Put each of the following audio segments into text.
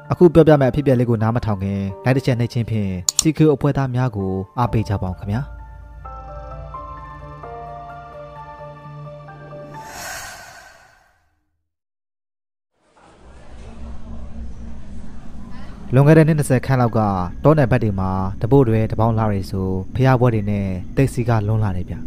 အခုပြောပြမယ့်အဖြစ်အပျက်လေးကိုနားမထောင်ခင်လိုက်တစ်ချက်နှိပ်ချင်းဖြင့် CQ အဖွဲ့သားများကိုအားပေးကြပါအောင်ခင်ဗျာလွန်ခဲ့တဲ့နှစ်20ခန့်လောက်ကတောနယ်ဘက်တွေမှာတပို့တွေတပေါင်းလာတွေဆိုဖျားပွဲတွေနဲ့တိတ်စီကလွန်းလာတယ်ဗျ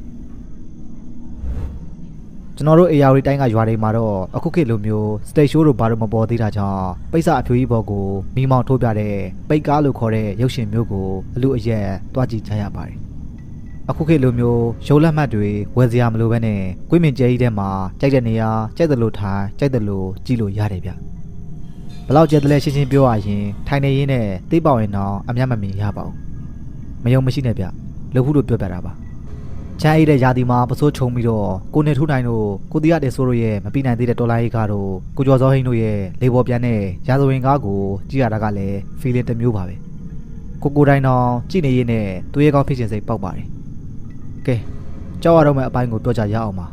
ကျွန်တော်တို့အေယာဝတီတိုင်းကရွာတွေမှာတော့အခုခေတ်လိုမျိုးစတိတ်ရှိုးတို့ဘာလို့မပေါ်သေးတာကြောင့်ပိတ်စအဖြူကြီးဘော်ကိုမိမောင်ထိုးပြတဲ့ပိတ်ကားလို့ခေါ်တဲ့ရုပ်ရှင်မျိုးကိုအလူအယက်တွားကြည့်ကြရပါတယ်အခုခေတ်လိုမျိုးရုပ်လက်မှတ်တွေဝယ်စရာမလိုဘဲနဲ့ကွင်းမြင့်ကျဲကြီးထဲမှာကြိုက်တဲ့နေရာကြိုက်တယ်လို့ထိုင်ကြိုက်တယ်လို့ကြည့်လို့ရတယ်ဗျဘလောက်ကျဲတယ်လဲရှင်းရှင်းပြောရရင်ထိုင်နေရင်းနဲ့သိပေါရင်တော့အမျက်မမြင်ရပါဘူးမယုံမရှိနဲ့ဗျလို့ခုလိုပြောပြတာပါချမ်းအိတဲ့ယာတီမှာပစိုးချုံပြီးတော့ကိုနေထူးနိုင်တို့ကိုတီရတဲ့ဆိုးတို့ရဲ့မပြီးနိုင်သေးတဲ့တော်လိုင်းကားတို့ကိုကျော်စောဟိန်းတို့ရဲ့လေပေါ်ပြန်တဲ့ရာဇဝင်ကားကိုကြည့်ရတာကလည်း feeling တစ်မျိုးပါပဲကိုတိုင်းတော့ကြည့်နေရင်းနဲ့သူရဲ့ကောင်းဖြစ်ခြင်းစိတ်ပေါက်ပါတယ်ကဲကြောက်ရတော့မယ့်အပိုင်းကိုပြောကြရအောင်ပါ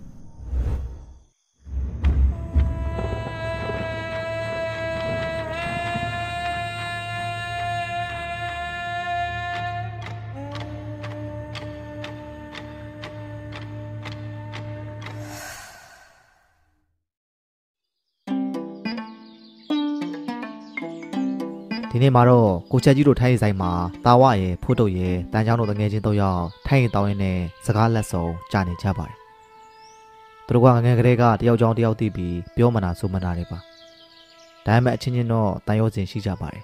ဒီနေ့မှာတော့ကိုချက်ကြီးတို့ထိုင်းရင်ဆိုင်မှာတာဝရဲဖို့တုတ်ရဲတန်းချောင်းတို့တငယ်ချင်းတို့ရောက်ထိုင်းရင်တောင်းရင်းနဲ့စကားလက်စုံကြားနေကြပါတယ်သူတို့ကငငယ်ကလေးကတယောက်ကြောင်းတယောက်သိပြီးပြောမနာဆိုမနာတွေပါဒါပေမဲ့အချင်းချင်းတော့တန်ရုံးစင်ရှိကြပါတယ်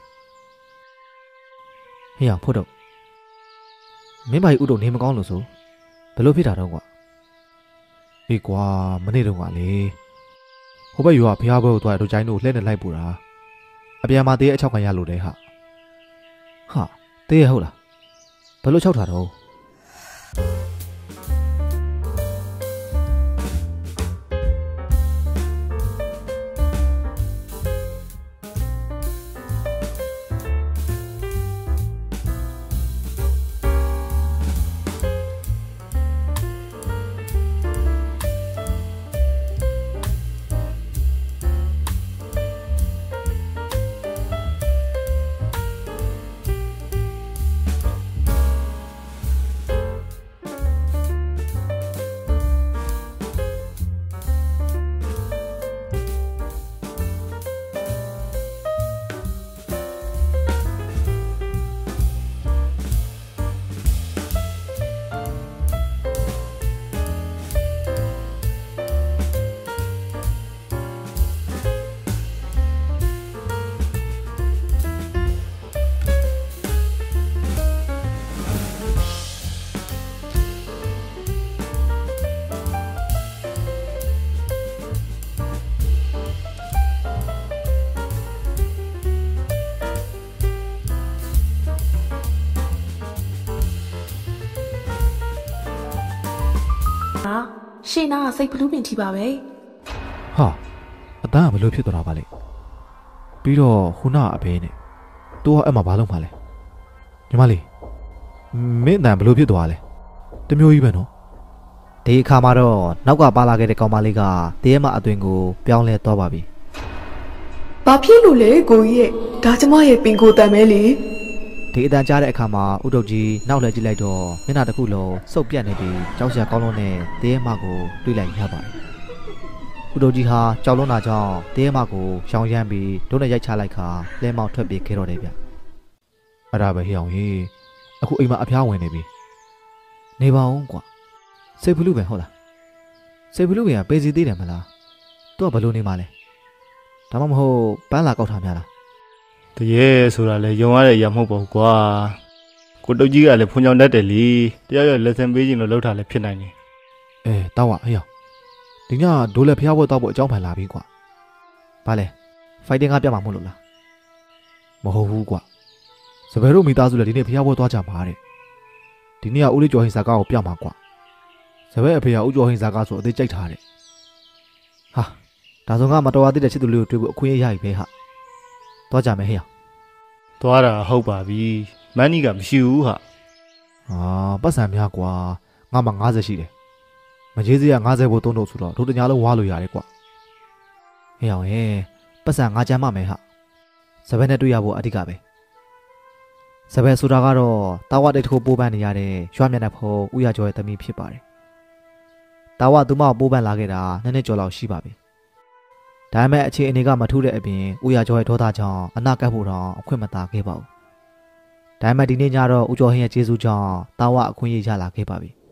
ဟေ့အောင်ဖို့တုတ်မင်းမကြီးဥတုနေမကောင်းလို့ဆိုဘယ်လိုဖြစ်တာတော့ကွာအေးကွာမနေ့တုန်းကလေဟိုဘက်ရွာဖျားဘဲကိုသွားတို့ချိုင်းတို့လှည့်နေလိုက်ပူတာအပြန်မှာတေးအချောက်ခံရလို့တဲ့ဟာတေးရဟုတ်လားဘယ်လိုချောက်တာတော့ရှင်းနာစိတ်ဘလူးပင်ထီပါပဲဟာအတန်းကဘလို့ဖြစ်သွားတာပါလေပြီးတော့ခုနအဘေးနဲ့သူကအဲ့မှာဘာလုပ်မှလဲညီမလေးမင်းအတန်းဘလို့ဖြစ်သွားလဲတမျိုးကြီးပဲနော်ဒီအခါမှာတော့နောက်ကပါလာခဲ့တဲ့ကောင်မလေးကတရေမအသွင်ကိုပြောင်းလဲသွားပါပြီဘာဖြစ်လို့လဲကိုကြီးရဲ့ဒါကျမရဲ့ပင်ကိုတန်မဲလေဒီအတန်ကြားတဲ့အခါမှာဥတုတ်ကြီးနောက်လှည့်ကြည့်လိုက်တော့မျက်နှာတစ်ခုလုံးစုပ်ပြတ်နေပြီးကြောက်စရာကောင်းလုံးနဲ့တရေမကိုတွေးလိုက်ရပါတယ်ဥတုတ်ကြီးဟာကြောက်လွန်းတာကြောင့်တရေမကိုရှောင်ရမ်းပြီးဒုနဲ့ရိုက်ချလိုက်ခါလဲမောင်ထွက်ပြေးခဲ့တော့တယ်ဗျအဲ့ဒါပဲဟေ့အောင်ဟေးအခုအိမ်မှာအဖျားဝင်နေပြီနေပါဦးကွာစိတ်ဖလူးပဲဟုတ်လားစိတ်ဖလူးကပေးစီသေးတယ်မလားသူကဘလို့နေမှလဲဒါမှမဟုတ်ပန်းလာကောက်ထားများလားတရေဆိုတာလေယုံရတဲ့အရာမဟုတ်ပါဘူးကွာကိုတုတ်ကြီးကလည်းဖွန်ချောင်တတ်တယ်လေတရားရလက်ဆန်ပေးခြင်းလို့လှုပ်ထားလည်းဖြစ်နိုင်တယ်တောက်ရဟေ့ဒီညဒိုးလက်ဖျားပွဲတောက်ဖို့အကြောင်းဖန်လာပြီကွာဘာလဲဖိုက်တင်ကပြမှာမို့လို့လားမဟုတ်ဘူးကွာစပယ်တို့မိသားစုလည်းဒီနေ့ဖျားပွဲသွားကြမှာတဲ့ဒီနေ့ကဦးလေးကျော်ဟင်စာကားကိုပြမှာကွာစပယ်အဖေကဦးကျော်ဟင်စာကားဆိုအသေးကြိုက်ထားတယ်ဟာဒါဆိုငါမတော်ရသေးတဲ့ချစ်သူလေးကိုတွေ့ဖို့အခွင့်အရေးရပြီပဲဟာသွားကြမယ်ဟေ့သွားတာဟုတ်ပါပြီမန်းကြီးကမရှိဘူးဟာပတ်စံများကွာငါမှ90ရှိတယ်မကြီးစရာ90ဘို့3တော့ဆိုတော့တို့တညာလုံးဝါလို့ရတယ်ကွာဟေ့အောင်ဟဲ့ပတ်စံငါကြမ်းမမယ်ဟာစပယ်နဲ့တွေ့ရဖို့အဓိကပဲစပယ်ဆိုတာကတော့တာဝတိတ်တစ်ခုပိုးပန်းနေရတဲ့ရွှာမျက်နှာဖုံးဦးရကျော်ရဲ့သမီးဖြစ်ပါတယ်တာဝသူမကိုပိုးပန်းလာခဲ့တာနှစ်ကျော်လောက်ရှိပါပြီဒါပေမဲ့အခြေအနေကမထူးတဲ့အပြင်ဦးရကျော်ရဲ့ဒေါသကြောင့်အနာကပ်ဖို့တော့အခွင့်မသာခဲ့ပါဘူးဒါပေမဲ့ဒီနေ့ညတော့ဦးကျော်ဟင်းရဲ့ကျေးဇူးကြောင့်တာဝအခွင့်အရေးရလာခဲ့ပါပြီ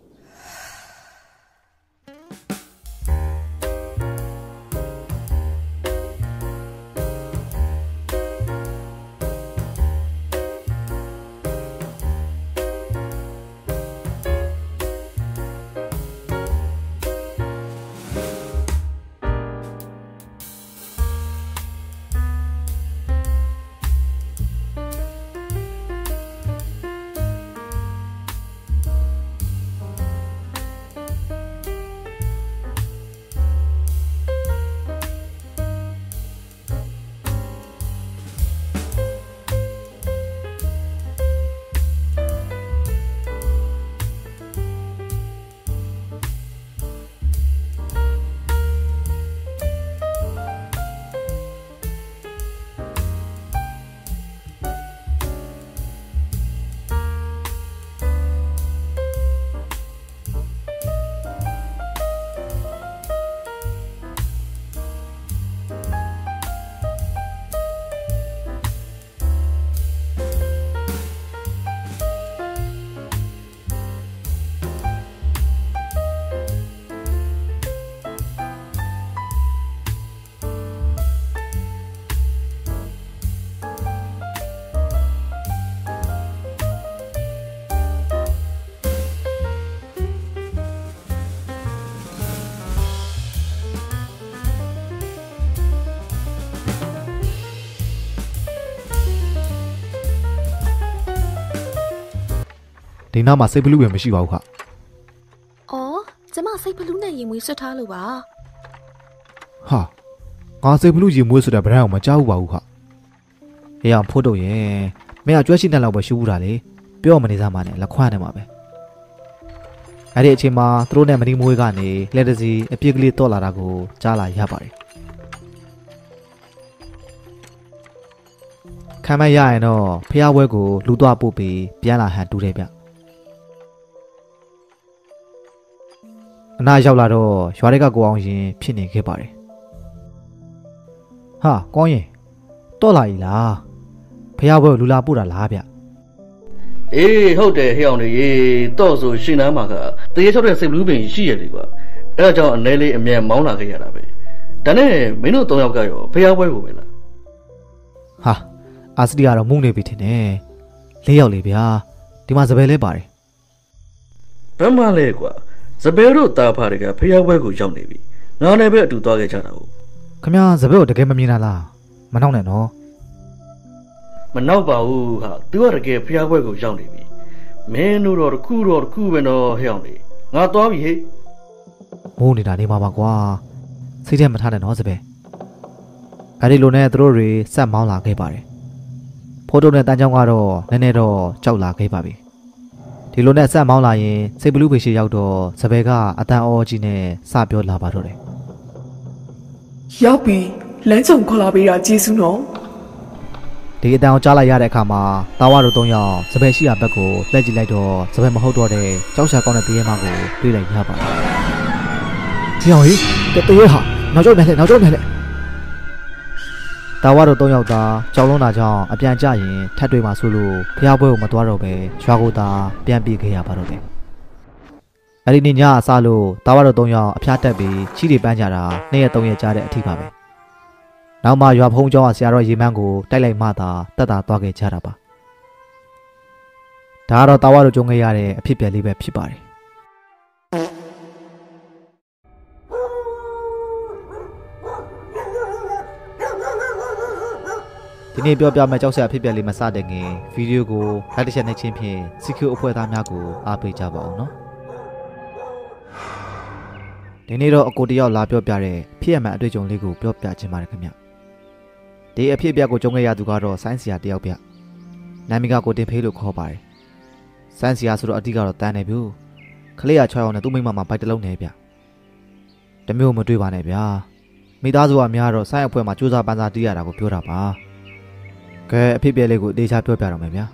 ဒီနားမှာစိတ်ဘလူးပဲမရှိပါဘူးခ။အော်ကျမစိတ်ဘလူးနဲ့ရင်မွေးဆွတ်ထားလို့ပါ။ဟာငါစိတ်ဘလူးရင်မွေးဆိုတာဗရန်အောင်မကြောက်ဘူးပါဘူးခ။အေးအောင်ဖို့တော့ရဲ့မင်းကကြွက်ရှိတဲ့လောက်ပဲရှိဘူးတာလေပြောမနေစားမှနဲ့လက်ခွမ်းနေမှာပဲ။အဲ့ဒီအချိန်မှာသူတို့နဲ့မနီမွေးကနေလက်တစီအပြစ်ကလေးတော့လာတာကိုကြားလာရပါတယ်။ခံမရရင်တော့ဖះဝဲကိုလူသွားပို့ပြီးပြန်လာဟန်တူတယ်ဗျ။အနာရောက်လာတော့ရွာတွေကကိုအောင်ရင်ဖြစ်နေခဲ့ပါတယ်ဟာကောင်းရင်တော့လာ ਈ လားဖះဘွဲလူလာပို့တာလားဗျအေးဟုတ်တယ်ဟဲ့အောင်လေတော့ဆိုရှင်နားမှာကတရေချောက်တဲ့စိတ်ဘလူးပင်ရှိရတယ်ကွာအဲ့ဒါကြောင့်အနေလေးအမြန်မောင်းလာခဲ့ရတာပဲဒါနဲ့မင်းတို့၃ယောက်ကရောဖះဘွဲကိုပဲလားဟာအာစတီကတော့မှုန့်နေပြီထင်တယ်၄ယောက်လေဗျာဒီမှာစပယ်လဲပါတယ်ဘယ်မှလဲကွာစပယ်တို့တာဖာတွေကဖះဘွဲကိုရောက်နေပြီငါလည်းပဲအတူသွားခဲ့ကြတာဟုတ်ခမစပယ်ကိုတကယ်မမြင်တာလားမနှောက်နဲ့နော်မနှောက်ပါဘူးဟာသူကတကယ်ဖះဘွဲကိုရောက်နေပြီမင်းတို့တော့တခုပဲတော့ဟဲ့အောင်လေငါသွားပြီဟေ့မိုးနေတာနေမှာပါကွာစိတ်ထဲမထားနဲ့နော်စပယ်အဲ့ဒီလိုနဲ့သူတို့တွေဆက်မောင်းလာခဲ့ပါတယ်ဖိုးတုံနဲ့တန်းချောင်းကတော့နည်းနည်းတော့ကြောက်လာခဲ့ပါပြီဒီလိုနဲ့ဆက်မောင်းလာရင်စိတ်ဘလူးဖေရှိရောက်တော့စပယ်ကအတန်အော်ကြီးနဲ့စပြောလာပါတော့တယ်ရောက်ပြီလမ်းကြုံခေါ်လာပေးတာကျေးဇူးနော်ဒီအတန်ကိုကြားလိုက်ရတဲ့အခါမှာတာဝါတို့၃ယောက်စပယ်ရှိရာဘက်ကိုလှည့်ကြည့်လိုက်တော့စပယ်မဟုတ်တော့တဲ့ကြောက်ရှာကောင်းတဲ့တရေမကိုတွေ့လိုက်ရပါတယ်ဒီအောင်ဟိတရေဟာနောက်ကျနေလေတာဝါတို့၃ယောက်သားကြောက်လုံးတာကြောင့်အပြန်ကြရင်ထပ်တွေ့မှဆိုလို့ဖျားပွဲကိုမသွားတော့ပဲရွာကိုသာပြန်ပြေးခဲ့ရပါတော့တယ်အဲ့ဒီနေ့ညအစားလို့တာဝါတို့၃ယောက်အဖျားတက်ပြီးချီတွေပန်းကြတာ2ရက်3ရက်ကြာတဲ့အထိပါပဲနောက်မှရွာဖုံးကျောင်းကဆရာတော်ရေမန်းကိုတိုက်လိုက်မှသာတက်တာသွားခဲ့ကြတာပါဒါကတော့တာဝါတို့ကြုံခဲ့ရတဲ့အဖြစ်အပျက်လေးပဲဖြစ်ပါတယ်ဒီနေ့ပြောပြမယ့်ကြောက်စရာအဖြစ်အပျက်လေးမစတဲ့ငင်ဗီဒီယိုကိုလိုက်တစ်ချက်နှိပ်ချင်းဖြင့် CQ အဖွဲ့သားများကိုအားပေးကြပါအောင်နော်ဒီနေ့တော့အကိုတယောက်လာပြောပြတဲ့ဖြစ်ရမှန်အတွေ့အကြုံလေးကိုပြောပြခြင်းပါတယ်ခင်ဗျဒီအဖြစ်အပျက်ကိုကြုံခဲ့ရသူကတော့ဆိုင်းဆရာတယောက်ဗျနာမည်ကကိုတင်ဖေးလို့ခေါ်ပါတယ်ဆိုင်းဆရာဆိုတော့အတိကတော့တန်းနေပြီခလေးရ6ယောက်နဲ့သူ့မိမမှာဘိုက်တစ်လုံးနေဗျတမျိုးမတွေ့ပါနဲ့ဗျာမိသားစုကများတော့ဆိုင်းအဖွဲ့မှာစူးစမ်းပန်းစားတီးရတာကိုပြောတာပါကဲအဖြစ်ပြက်လေးကိုတေချာပြောပြတော့မယ်ဗျာ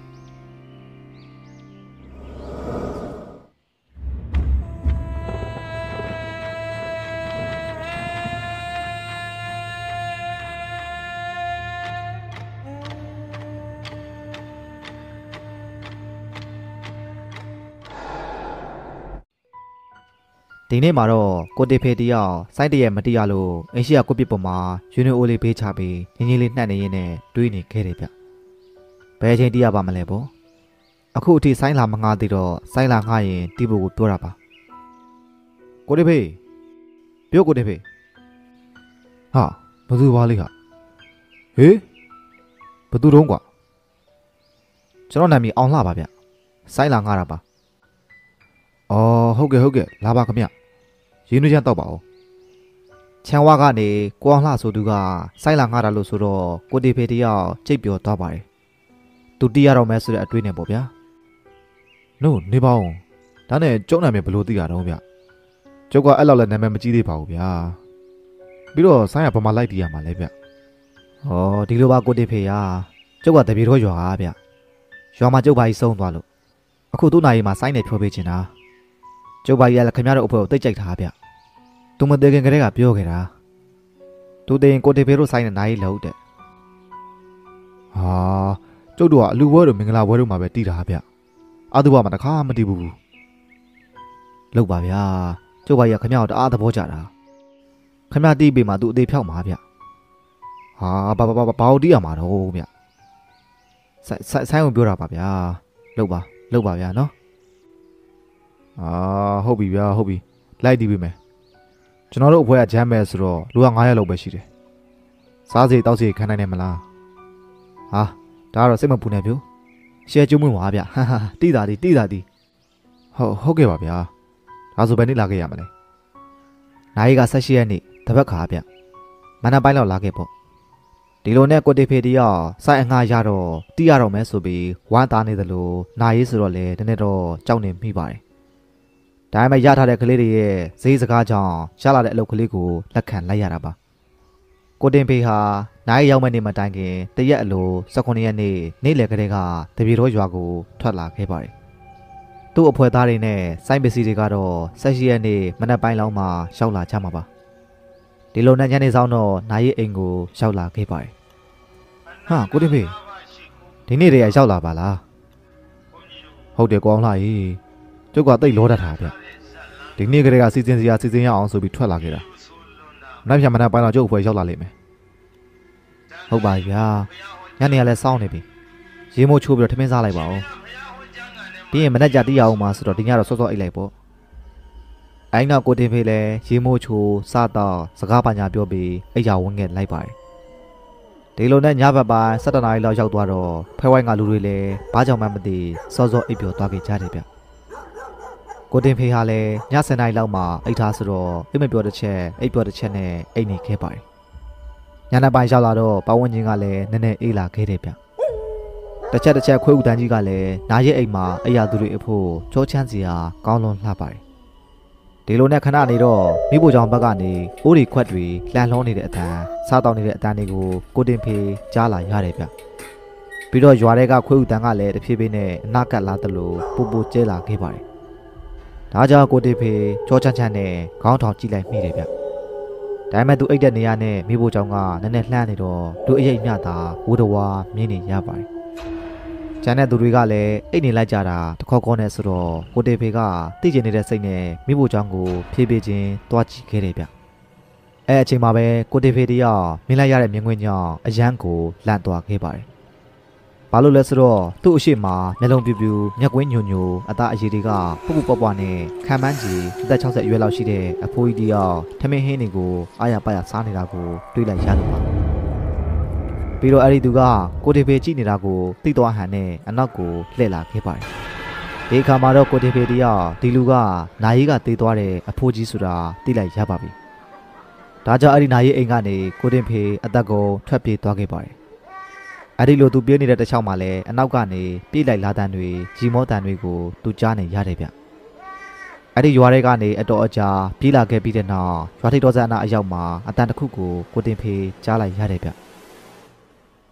ဒီနေ့မှာတော့ကိုတေဖေတယောက်စိုင်းတရက်မတရားလို့အင်ရှိယာကိုပစ်ပေါ်မှာယူနီအိုလေးပေးချပြီးငင်းငင်းလေးနှက်နေရင်းနဲ့တွေးနေခဲ့တယ်ဗျဘယ်အချိန်တရပါမလဲပေါ့အခုအထိစိုင်းလာမငှားသေးတော့စိုင်းလာငှားရင်တီးဖို့ကိုပြောတာပါကိုတေဖေပြောကိုတေဖေဟာဘသူပါလိဟာဟေးဘသူတုံးကွာကျွန်တော်နာမည်အောင်လှပါဗျစိုင်းလာငှားတာပါအော်ဟုတ်ကဲ့လာပါခင်ဗျရင်းနှီးချမ်းတော့ပါဦးချန်ဝါကနေကိုအောင်လှဆိုသူကစိုက်လာငှားတာလို့ဆိုတော့ကိုတေဖေတယောက်ကြိတ်ပြောသွားပါတယ်သူတီးရတော့မဲဆိုတဲ့အတွေးနဲ့ပေါ့ဗျာနို့နေပါဦးဒါနဲ့ကျုံနာမည်ဘလို့သိရတော့ဗျကျုပ်ကအဲ့လောက်လည်းနာမည်မကြီးသေးပါဘူးဗျာပြီးတော့ဆိုင်းရဘာမှလိုက်တီးရမှာလဲဗျဟောဒီလိုပါကိုတေဖေရကျုပ်ကတပြေတော့ရွာဗျရွာမှာကျုပ်ဘာကြီးစုံသွားလို့အခုသူ့နိုင်မှာဆိုင်းနေဖြောပေးချင်တာကျုပ်ဘာကြီးကလည်းခင်ဗျားတို့အဖေကိုတိတ်ကြိုက်တာဗျသူမသေးခင်ကတည်းကပြောခဲ့တာသူတင်ကိုတေဖေတို့ဆိုင်နဲ့နိုင်လို့တဲ့ဟာကျုပ်တို့ကအလူဘွဲတို့မင်္ဂလာဘွဲတို့မှာပဲတီးတာဗျအာသူဘမှာတခါမတီးဘူးလောက်ပါဗျာကျုပ်ဘာကြီးကခင်ဗျားကိုတအားသဘောကျတာခင်ဗျားတီးပေးမှသူအသေးဖြောက်မှာဗျဟာဘာကိုတီးရမှာတော့ဗျဆိုင်ကိုပြောတာပါဗျာလောက်ပါဗျာနော်အာဟုတ်ပြီဗျာဟုတ်ပြီလိုက်တီးပေးမယ်ကျွန်တော်တို့အဖွဲကဂျမ်းမဲဆိုတော့လူက900လောက်ပဲရှိတယ်စားစီတောက်စီခံနိုင်တယ်မလားဟာဒါကတော့စိတ်မပူနဲ့ဗျရှယ်ကျုံးမွေးပါဗျဟာတိတာတီဟုတ်ကဲ့ပါဗျာဒါဆိုဘယ်နေ့လာခဲ့ရမလဲနိုင်က18ရက်နေ့တပတ်ခါဗျမနက်ပိုင်းလောက်လာခဲ့ပေါ့ဒီလိုနဲ့ကိုတေဖေတယောက်စိုက်အငှားရတော့တီးရတော့မဲဆိုပြီးဝမ်းသားနေသလိုနိုင်ရေးဆိုတော့လေတနေ့တော့ကြောက်နေမိပါတယ်ဒါပေမဲ့ရထားတဲ့ကလေးတွေရဲ့ဈေးစကားကြောင့်ရလာတဲ့အလုပ်ကလေးကိုလက်ခံလိုက်ရတာပါကိုတင်ဖေဟာနိုင်ရောက်မဲ့နေ့မတိုင်ခင်တရက်အလို19ရက်နေ့နေ့လယ်ကလေးကတပြေတော်ရွာကိုထွက်လာခဲ့ပါတယ်သူ့အဖွဲသားတွေနဲ့စိုင်းပစ္စည်းတွေကတော့18ရက်နေ့မနက်ပိုင်းလောက်မှရောက်လာကြမှာပါဒီလိုနဲ့ညနေဆောင်တော့နိုင်ရဲ့အိမ်ကိုရောက်လာခဲ့ပါတယ်ဟာကိုတင်ဖေဒီနေ့တည်းရောက်လာပါလားဟုတ်တယ်ကောင်းလားကြီးကျုပ်ကတိတ်လောတတ်တာဗျဒီနေ့ကလေးကစီစဉ်ရအောင်ဆိုပြီးထွက်လာခဲ့တာနောက်ပြန်မနက်ပိုင်းတော့ကျုပ်အဖွဲရောက်လာလိမ့်မယ်ဟုတ်ပါဗျာညနေကလည်းစောင်းနေပြီရေမိုးချိုးပြီးတော့ထမင်းစားလိုက်ပါဦးပြီးရင်မနက်ကြတီးရအောင်မှာဆိုတော့ဒီညတော့စောအိတ်လိုက်ပေါ့အိုင်းနောက်ကိုတင်ဖေးလည်းရေမိုးချိုးစားတော့စကားပါညာပြောပြီးအိတ်ရဝန်းငယ်လိုက်ပါတယ်ဒီလိုနဲ့ညဘက်ပိုင်း7 နာရီလောက်ရောက်သွားတော့ဖဲဝိုင်းကလူတွေလည်းဘာကြောင့်မှမသိစောအိတ်ပြောသွားခဲ့ကြတယ်ဗျကိုတင်ဖေးဟာလည်းည7 နာရီလောက်မှအိတ်ထားဆိုတော့အိတ်မပြောတဲ့ချက်အိတ်ပြောတဲ့ချက်နဲ့အိတ်နေခဲ့ပါတယ်ညနေပိုင်းရောက်လာတော့ပဝန်းကျင်ကလည်းနည်းနည်းအေးလာခဲ့တယ်ဗျတစ်ချက်ခွေးဥတန်းကြီးကလည်းနားရဲ့အိမ်မှာအရာသူတွေအဖို့ချောချမ်းစီဟာကောင်းလွန်လှပါတယ်ဒီလိုနဲ့ခဏနေတော့မိဖို့ကြောင့်ဘက်ကနေအိုးတွေခွက်တွေလှန်လှောနေတဲ့အတန်းစားတောင်းနေတဲ့အတန်းတွေကိုကိုတင်ဖေးကြားလာရတယ်ဗျပြီးတော့ရွာတွေကခွေးဥတန်းကလည်းတဖြည်းဖြည်းနဲ့အနာကပ်လာသလိုပူကျဲလာခဲ့ပါတယ်ဒါကြောင့်ကိုတင်ဖေးချောချမ်းနဲ့ခေါင်းထောင်ကြည့်လိုက်မိတယ်ဗျဒါပေမဲ့သူအိတ်တဲ့နေရာနဲ့မိဖို့ကြောင့်ကနည်းနည်းလှမ်းနေတော့သူအရိပ်မြတာဝူတဝါမြင်းနေရပါတယ်ကျန်တဲ့သူတွေကလည်းအိတ်နေလိုက်ကြတာတခေါက်ခေါနဲ့ဆိုတော့ကိုတေဖေကသိကျင်နေတဲ့စိတ်နဲ့မိဖို့ကြောင့်ကိုဖြည်းဖြည်းချင်းတွားကြည့်ခဲ့တယ်ဗျအဲအချိန်မှာပဲကိုတေဖေတယောက်မြင်လိုက်ရတဲ့မြင်ကွင်းကြောင့်အရန်ကိုလန့်သွားခဲ့ပါတယ်ဘာလို့လဲဆိုတော့သူ့အရှိမမျက်လုံးပြူမျက်ကွင်းညိုအသားအရည်တွေကပုပ်ပွားနဲ့ခံမှန်းကြီးအသက်60အရွယ်လောက်ရှိတဲ့အဖိုးကြီးတယောက်ထမင်းဟင်းတွေကိုအားရပါရစားနေတာကိုတွေ့လိုက်ရလို့ပါပြီးတော့အဲ့ဒီသူကကိုတေဖေကြည့်နေတာကိုသိသွားဟန်နဲ့အနောက်ကိုလှည့်လာခဲ့ပါတယ်ဒီအခါမှာတော့ကိုတေဖေတယောက်ဒီလူကနိုင်ရီးကတေးသွားတဲ့အဖိုးကြီးဆိုတာသိလိုက်ရပါပြီဒါကြောင့်အဲ့ဒီနိုင်ရီးအိမ်ကနေကိုတင်ဖေအသက်ကိုထွက်ပြေးသွားခဲ့ပါတယ်အဲ့ဒီလိုသူပြေးနေတဲ့တခြားမှာလည်းအနောက်ကနေပြေးလိုက်လာတန်းတွေကြီးမောတန်းတွေကိုသူကြားနေရတယ်ဗျအဲ့ဒီရွာတွေကနေအတော်အကြာပြေးလာခဲ့ပြီးတဲ့နောက်ရွာထိပ်တော်စံအနာအရောက်မှာအတန်တစ်ခုကိုကိုတင်ဖေကြားလိုက်ရတယ်ဗျ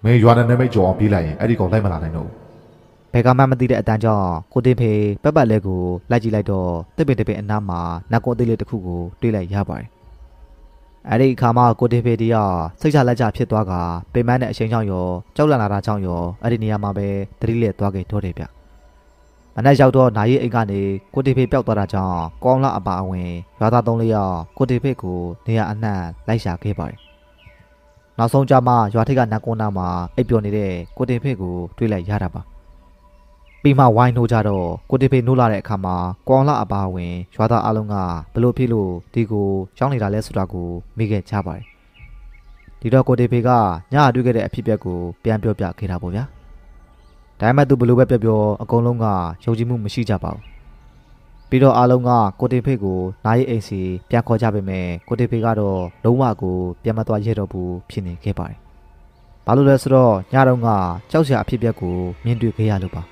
မင်းရွာနဲ့နမိတ်ကြော်အောင်ပြေးလိုက်ရင်အဲ့ဒီကောင်လိုက်မလာနိုင်တော့ဘူးဘယ်ကမှမသိတဲ့အတန်းကြောင့်ကိုတင်ဖေပတ်ပတ်လဲကိုလိုက်ကြည့်လိုက်တော့တစ်ပင်တစ်ပင်အနားမှာနတ်ကွန်သေးလေးတစ်ခုကိုတွေ့လိုက်ရပါတယ်အဲ့ဒီအခါမှာကိုတင်ဖေတယောက်စိတ်ချလက်ချဖြစ်သွားကပင်မနဲ့အချိန်ကြောင့်ရောကြောက်လန့်လာတာကြောင့်ရောအဲ့ဒီနေရာမှာပဲသတိလက်သွားခဲ့တော့တယ်ဗျမနက်ရောက်တော့နာရီအိမ်ကနေကိုတင်ဖေပျောက်သွားတာကြောင့်ကောင်းလာအပါအဝင်ရွာသား3-4ယောက်ကိုတင်ဖေကိုနေရာအနှံ့လိုက်ရှာခဲ့ပါတယ်နောက်ဆုံးကြမှာရွာထိပ်ကနတ်ကွန်နာမှာအိပ်ပျော်နေတဲ့ကိုတင်ဖေကိုတွေ့လိုက်ရတာပါပြီးမှဝိုင်းနှိုးကြတော့ကိုတင်ဖေနိုးလာတဲ့အခါမှာကောင်းလာအပါအဝင်ရွာသားအလုံးကဘလို့ဖြစ်လို့ဒီကိုရောက်နေတာလဲဆိုတာကိုမိခဲ့ကြပါတယ်ဒီတော့ကိုတင်ဖေကညတွေ့ခဲ့တဲ့အဖြစ်အပျက်ကိုပြန်ပြောပြခဲ့တာပေါ့ဗျာဒါပေမဲ့သူဘလို့ပဲပြောအကုန်လုံးကယုံကြည်မှုမရှိကြပါဘူးပြီးတော့အလုံးကကိုတင်ဖေကိုနာရီအိမ်စီပြန်ခေါ်ကြပေမဲ့ကိုတင်ဖေကတော့လုံးဝကိုပြန်မသွားရတော့ဘူးဖြစ်နေခဲ့ပါတယ်ဘာလို့လဲဆိုတော့ညတုန်းကကြောက်စရာအဖြစ်အပျက်ကိုမြင်တွေ့ခဲ့ရလို့ပါ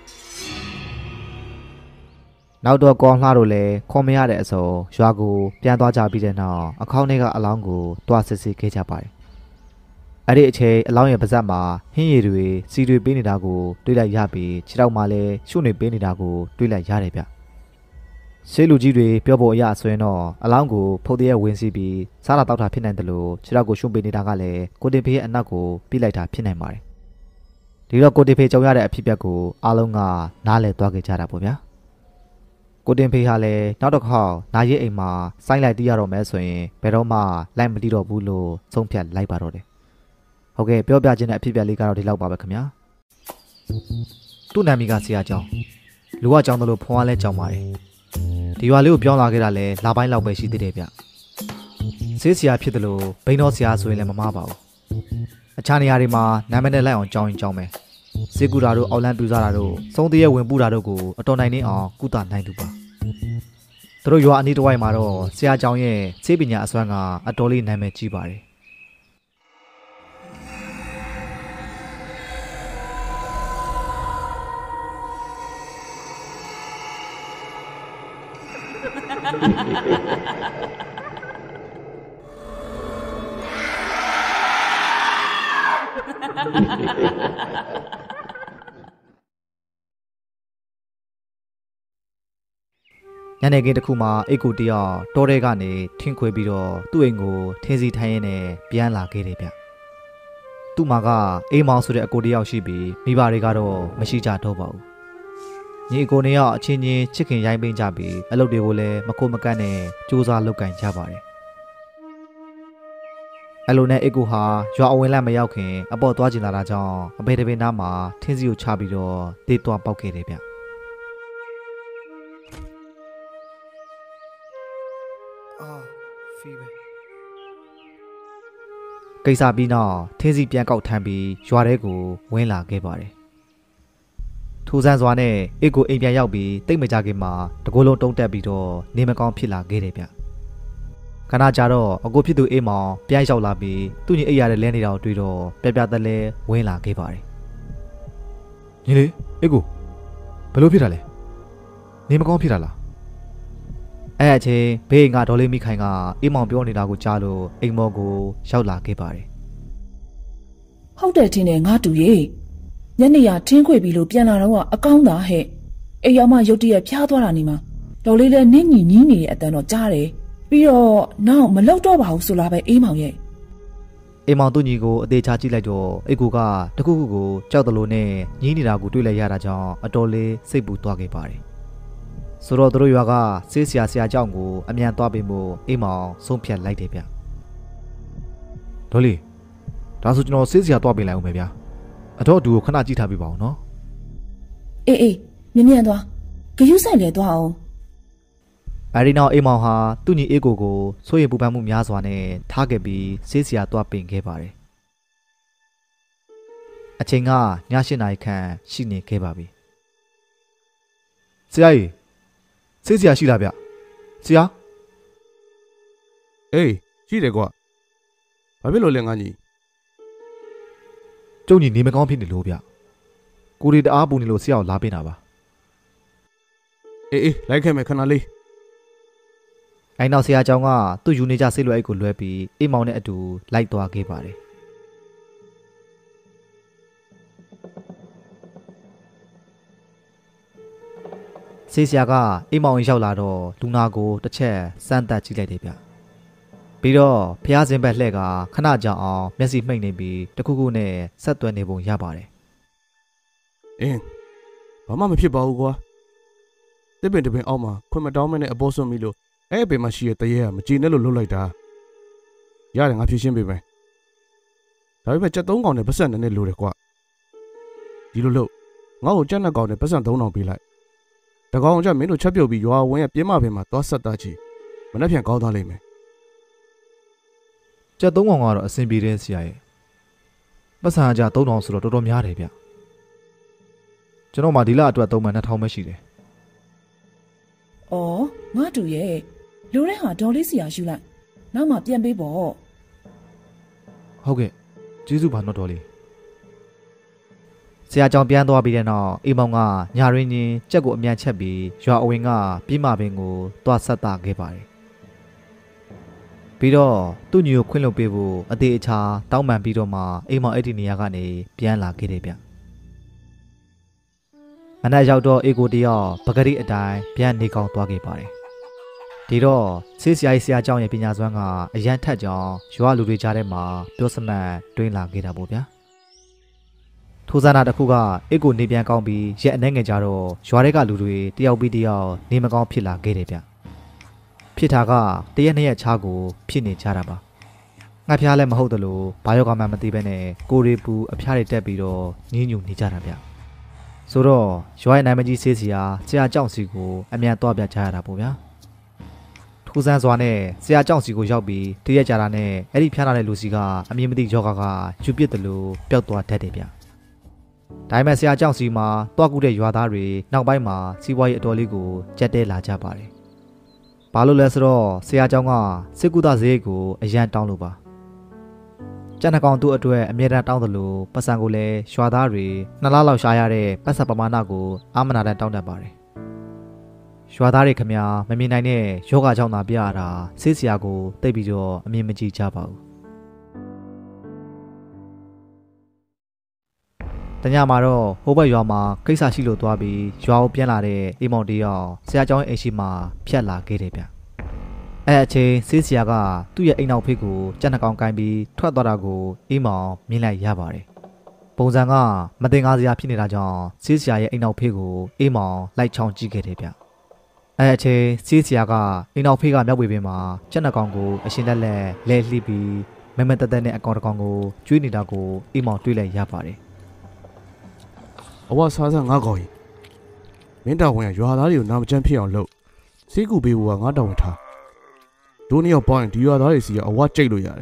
နောက်တော့ကောင်းလှတို့လည်းခေါ်မရတဲ့အစုံရွာကိုပြန်သွားကြပြီးတဲ့နောက်အခေါင်းထဲကအလောင်းကိုတွားစစ်စစ်ခဲ့ကြပါတယ်အဲ့ဒီအချိန်အလောင်းရဲ့ပါးစပ်မှာဟင်းရည်တွေစီတွေပေးနေတာကိုတွေ့လိုက်ရပြီးခြေထောက်မှာလည်းရှုနေပေးနေတာကိုတွေ့လိုက်ရတယ်ဗျဆေးလူကြီးတွေပြောဖို့အရဆိုရင်တော့အလောင်းကိုဖုတ်တရက်ဝင်စီးပြီးစားတာတောက်တာဖြစ်နိုင်တယ်လို့ခြေထောက်ကိုရှုပေးနေတာကလည်းကိုတင်ဖေရဲ့အနက်ကိုပြစ်လိုက်တာဖြစ်နိုင်ပါတယ်ဒီတော့ကိုတင်ဖေကြုံရတဲ့အဖြစ်အပျက်ကိုအားလုံးကနားလည်သွားကြတာပေါ့ဗျာကိုတင်ဖေဟာလည်းနောက်တစ်ခေါက်နာရီအိမ်မှာစိုင်းလိုက်တီးရတော့မယ်ဆိုရင်ဘယ်တော့မှလိုက်မတီးတော့ဘူးလို့ဆုံးဖြတ်လိုက်ပါတော့တယ်ဟုတ်ကဲ့ပြောပြခြင်းတဲ့အဖြစ်အပျက်လေးကတော့ဒီလောက်ပါပဲခင်ဗျာသူ့နာမည်ကဆရာကျောင်းလူကကျောင်းတယ်လို့ဖုံးကလည်းကျောင်းပါတယ်ဒီရွာလေးကိုပြောင်းလာခဲ့တာလည်းလာပိုင်းလောက်ပဲရှိသေးတယ်ဗျဆေးဆရာဖြစ်တယ်လို့ဘိန်းတော်ဆရာဆိုရင်လည်းမမှားပါဘူးအခြားနေရာတွေမှာနာမည်နဲ့လိုက်အောင်ကျောင်းရင်ကျောင်းမယ်စေကူတာတို့အောက်လန်ပြူစားတာတို့စုံတရက်ဝင်ပူတာတို့ကိုအတော်နိုင်နေအောင်ကုသနိုင်သူပါသူတို့ရွာအနီးတစ်ဝိုက်မှာတော့ဆရာကျောင်းရဲ့ဆေးပညာအစွမ်းကအတော်လေးနာမည်ကြီးပါတယ်ညနေခင်းတစ်ခုမှာအိတ်ကိုတယောက်တောထဲကနေထင်းခွေပြီးတော့သူ့အိမ်ကိုထင်းစီထိုင်းရင်းနဲ့ပြန်လာခဲ့တယ်ဗျသူ့မှာကအိမ်မောင်ဆိုတဲ့အကိုတယောက်ရှိပြီးမိဘတွေကတော့မရှိကြတော့ပါဘူးညီအကိုနှစ်ယောက်အချင်းချင်းချစ်ခင်ရိုင်းပင်းကြပြီးအလုပ်တွေကိုလည်းမကိုမကန့်နဲ့စူးစမ်းလုပ်ကင်ကြပါတယ်အဲ့လိုနဲ့အိတ်ကိုဟာရွာအဝင်လန့်မရောက်ခင်အပေါ်သွားကျင်လာတာကြောင့်အဖေတပင်သားမှာထင်းစီကိုချပြီးတော့တေးသွားပေါက်ခဲ့တယ်ဗျဖီးပဲကိစ္စပြီးနောက်ထင်းစီပြန်ကောက်ထမ်းပြီးရွာထဲကိုဝင်လာခဲ့ပါတယ်ထူဆန်းစွာနဲ့အိတ်ကိုအိမ်ပြန်ရောက်ပြီးတိတ်မကြခင်မှာတကိုယ်လုံးတုံးတက်ပြီးတော့နေမကောင်းဖြစ်လာခဲ့တယ်ဗျခဏကြာတော့အကိုဖြစ်သူအိမ်မောင်ပြန်ရောက်လာပြီးသူ့ညီအိတ်ရတဲ့လဲနေတာကိုတွေ့တော့ပြပြသက်လဲဝင်လာခဲ့ပါတယ်ညီလေးအိတ်ကိုဘယ်လိုဖြစ်တာလဲနေမကောင်းဖြစ်တာလားအဲ့အချိန်ဘေးကဒေါ်လေးမိခိုင်ကအိမ်မောင်ပြောနေတာကိုကြားလို့အိမ်မော်ကိုရောက်လာခဲ့ပါတယ်ဟုတ်တယ်ထင်တယ်ငါတူရဲ့ညနေရထင်းခွေပြီးလို့ပြန်လာတော့အကောင်းသားဟဲ့အိမ်ရောက်မှရုတ်တရက်ဖျားသွားတာနေမှာဒေါ်လေးလည်းနင့်ညီညီးနေတဲ့အတန်တော့ကြားတယ်ပြီးတော့နောက်မလောက်တော့ပါဘူးဆိုလားပဲအိမ်မောင်ရဲ့အိမ်မောင်သူ့ညီကိုအသေးချကြည့်လိုက်တော့အိတ်ကူကတခုခုကိုကြောက်တယ်လို့နဲ့ညီးနေတာကိုတွေ့လိုက်ရတာကြောင့်အတော်လေးစိတ်ပူသွားခဲ့ပါတယ်ဆိုတော့သူတို့ရွာကဆေးဆရာကြောင့်ကိုအမြန်သွားပေးဖို့အိမ်မောင်ဆုံးဖြတ်လိုက်တယ်ဗျဒေါ်လေးဒါဆိုကျွန်တော်ဆေးဆရာသွားပေးလိုက်အောင်မယ်ဗျအတော့သူကိုခဏကြည့်ထားပေးပါဦးနော်အေးမြန်သွားဂယုဆိုင်လေသွားအောင်အဲဒီနောက်အိမ်မောင်ဟာသူ့ညီအေးကိုစိုးရိမ်ပူပန်မှုများစွာနဲ့ထားခဲ့ပြီးဆေးဆရာသွားပင်ခဲ့ပါတယ်အချိန်ကည8 နာရီခန့်ရှိနေခဲ့ပါပြီဆရာကြီးဆေးဆရာရှိလားဗျဆရာအေးရှိတယ်ကွာဘာဖြစ်လို့လဲငါညီကျုံညီနေမကောင်းဖြစ်နေလို့ဗျကိုရီတအားပူနေလို့ဆရာကိုလာပင်တာပါအေးလိုက်ခဲ့မယ်ခဏလေးအဲနောက်ဆရာကျောင်းကသူ့ယူနေကြဆေးလွယ်အိတ်ကိုလွှဲပြီးအိမ်မောင်နဲ့အတူလိုက်သွားခဲ့ပါတယ်ဆေးဆရာကအိမ်မောင်ရောက်လာတော့လူနာကိုတစ်ချက်စမ်းသပ်ကြည့်လိုက်တယ်ဗျပြီးတော့ဖျားစင်ဘက်လှဲ့ကခဏကြာအောင်မျက်စိမှိတ်နေပြီးတခုခုနဲ့ဆက်သွယ်နေပုံရပါတယ်အင်းဘာမှမဖြစ်ပါဘူးကွာတစ်ပင်တစ်ပင်အောက်မှာခွင့်မတောင်းမနဲ့အပေါ်ဆွတ်မိလို့အဲ့အပင်မှာရှိတဲ့တရေကမကြည်နဲ့လို့လှုပ်လိုက်တာရတယ်ငါဖြည့်ရှင်းပေးမယ်ဒါပေမဲ့ကြက်3កောင်နဲ့ပတ်စံနဲ့လိုတယ်ကွာဒီလိုလို့ငါ့ကိုကြက်2កောင်နဲ့ပတ်စံ3000ပေးလိုက်တကောင်ကြမင်းတို့ချက်ပြုတ်ပြီးရွာဝင်းရဲ့ပြင်းမပင်မှာသွားဆက်တာချီမနှက်ပြန်ကောင်းသွားလိမ့်မယ်ကျက်3កောင်ကတော့အဆင်ပြေတဲ့ဆရာရဲ့ပတ်စံကြ3000ဆိုတော့တော်တော်များတယ်ဗျကျွန်တော်မှဒီလအတွက်3မှ2000ပဲရှိတယ်။အော်ငါတူရဲ့လူတဲ့ဟာဒေါ်လေးစီယာယူလိုက်နောက်မှပြန်ပေးပေါ့ဟုတ်ကဲ့ကျေးဇူးပါနော်တော်လေးဆရာကြောင့်ပြန်သွားပြီးတဲ့နောက်အိမ်မောင်ကညာရင်းချင်းကြက်ကိုအမြန်ချက်ပြီးရွာအဝင်ကပြင်းမာပင်ကိုတွားဆက်တာခဲ့ပါတယ်ပြီးတော့သူ့ညီကိုခွင့်လွှတ်ပေးဖို့အသေးအချာတောင်းပန်ပြီးတော့မှအိမ်မောင်အဲ့ဒီနေရာကနေပြန်လာခဲ့တယ်ဗျမနက်ရောက်တော့အေကိုတယောက်ပဂရိအတိုင်းပြန်နေကောင်းသွားခဲ့ပါတယ်ဒီတော့ဆေးဆရာကြီးဆရာကျောင်းရဲ့ပညာစွမ်းကအရန်ထက်ကြောင်းရွာလူတွေကြားထဲမှာပြောစမှန်တွင်းလာခဲ့တာပေါ့ဗျာထိုးစန္ဒတစ်ခုကအေကိုနေပြန်ကောင်းပြီးရက်အနှဲငယ်ကြတော့ရွာထဲကလူတွေတယောက်ပြီးတယောက်နေမကောင်းဖြစ်လာခဲ့တယ်ဗျဖြစ်တာကတရက်နှစ်ရက်ချားကိုဖြစ်နေကြတာပါငှက်ဖျားလည်းမဟုတ်တယ်လို့ဘာယောဂမှမသိဘဲနဲ့ကိုရီပူအဖျားတွေတက်ပြီးတော့ညှဉ်းညူနေကြတာဗျဆိုတော့ရွာရဲ့နိုင်မကြီးဆေးဆရာကြောင့်စီကိုအမြန်တော့ပြကြရတာပေါ့ဗျာထူးဆန်းစွာနဲ့ဆရာကြောင့်စီကိုရောက်ပြီးတရက်ကြတာနဲ့အဲ့ဒီဖျားလာတဲ့လူစီကအမြင်မသိယောဂကယူပစ်တယ်လို့ပျောက်သွားတတ်တယ်ဗျဒါပေမဲ့ဆရာကြောင့်စီမှာတွားကူတဲ့ရွာသားတွေနောက်ပိုင်းမှာစီးပွားရေးအတော်လေးကိုကြက်တဲလာကြပါတယ်ဘာလို့လဲဆိုတော့ဆရာကျောင်းကစစ်ကူသားဈေးကိုအရန်တောင်းလို့ပါကျန်တဲ့ကောင်သူ့အတွက်အမြဲတမ်းတောင်းတယ်လို့ပတ်စံကိုလည်းရွာသားတွေ2လလောက်ရှားရတဲ့ပတ်စံပမာဏကိုအာမနာတန်တောင်းတတ်ပါတယ်ရွာသားတွေခမမမြင်နိုင်တဲ့ယောဂကြောင့်သာပြရတာဆေးဆရာကိုတိတ်ပြီးတော့အမြင်မကြည့်ကြပါဘူးတညမှာတော့ဟိုဘက်ရွာမှာကိစ္စရှိလို့သွားပြီးရွာကိုပြန်လာတဲ့အိမ်မောင်တယောက်ဆရာကျောင်းရဲ့အိမ်ရှိမှာဖြတ်လာခဲ့တယ်ဗျအဲ့အချိန်ဆေးဆရာကသူ့ရဲ့အိမ်နောက်ဖေးကိုကြက်နှကောင်ကိုင်းပြီးထွက်သွားတာကိုအိမ်မောင်မြင်လိုက်ရပါတယ်ပုံစံကမတင်ကားစရာဖြစ်နေတာကြောင့်ဆေးဆရာရဲ့အိမ်နောက်ဖေးကိုအိမ်မောင်လိုက်ချောင်းကြည့်ခဲ့တယ်ဗျအဲ့အချိန်ဆေးဆရာကအိမ်နောက်ဖေးကမြောက်ဝေပင်မှာကြက်နှကောင်ကိုအရှင်လက်လက်လဲလှီးပြီးမမတက်တက်နဲ့အကောင်တကောင်ကိုကျွေးနေတာကိုအိမ်မောင်တွေ့လိုက်ရပါတယ်အဝစားစားငါကောင်းရင်မင်းတော်ဝင်ကရွာသားတွေကိုနာမကျန်းဖြစ်အောင်လုပ်စေးကူပေးဖို့ကငါတော်ဝင်ထားတို့နှစ်ယောက်ပေါင်းရင်ဒီရွာသားတွေစီကအဝကြိတ်လို့ရတယ်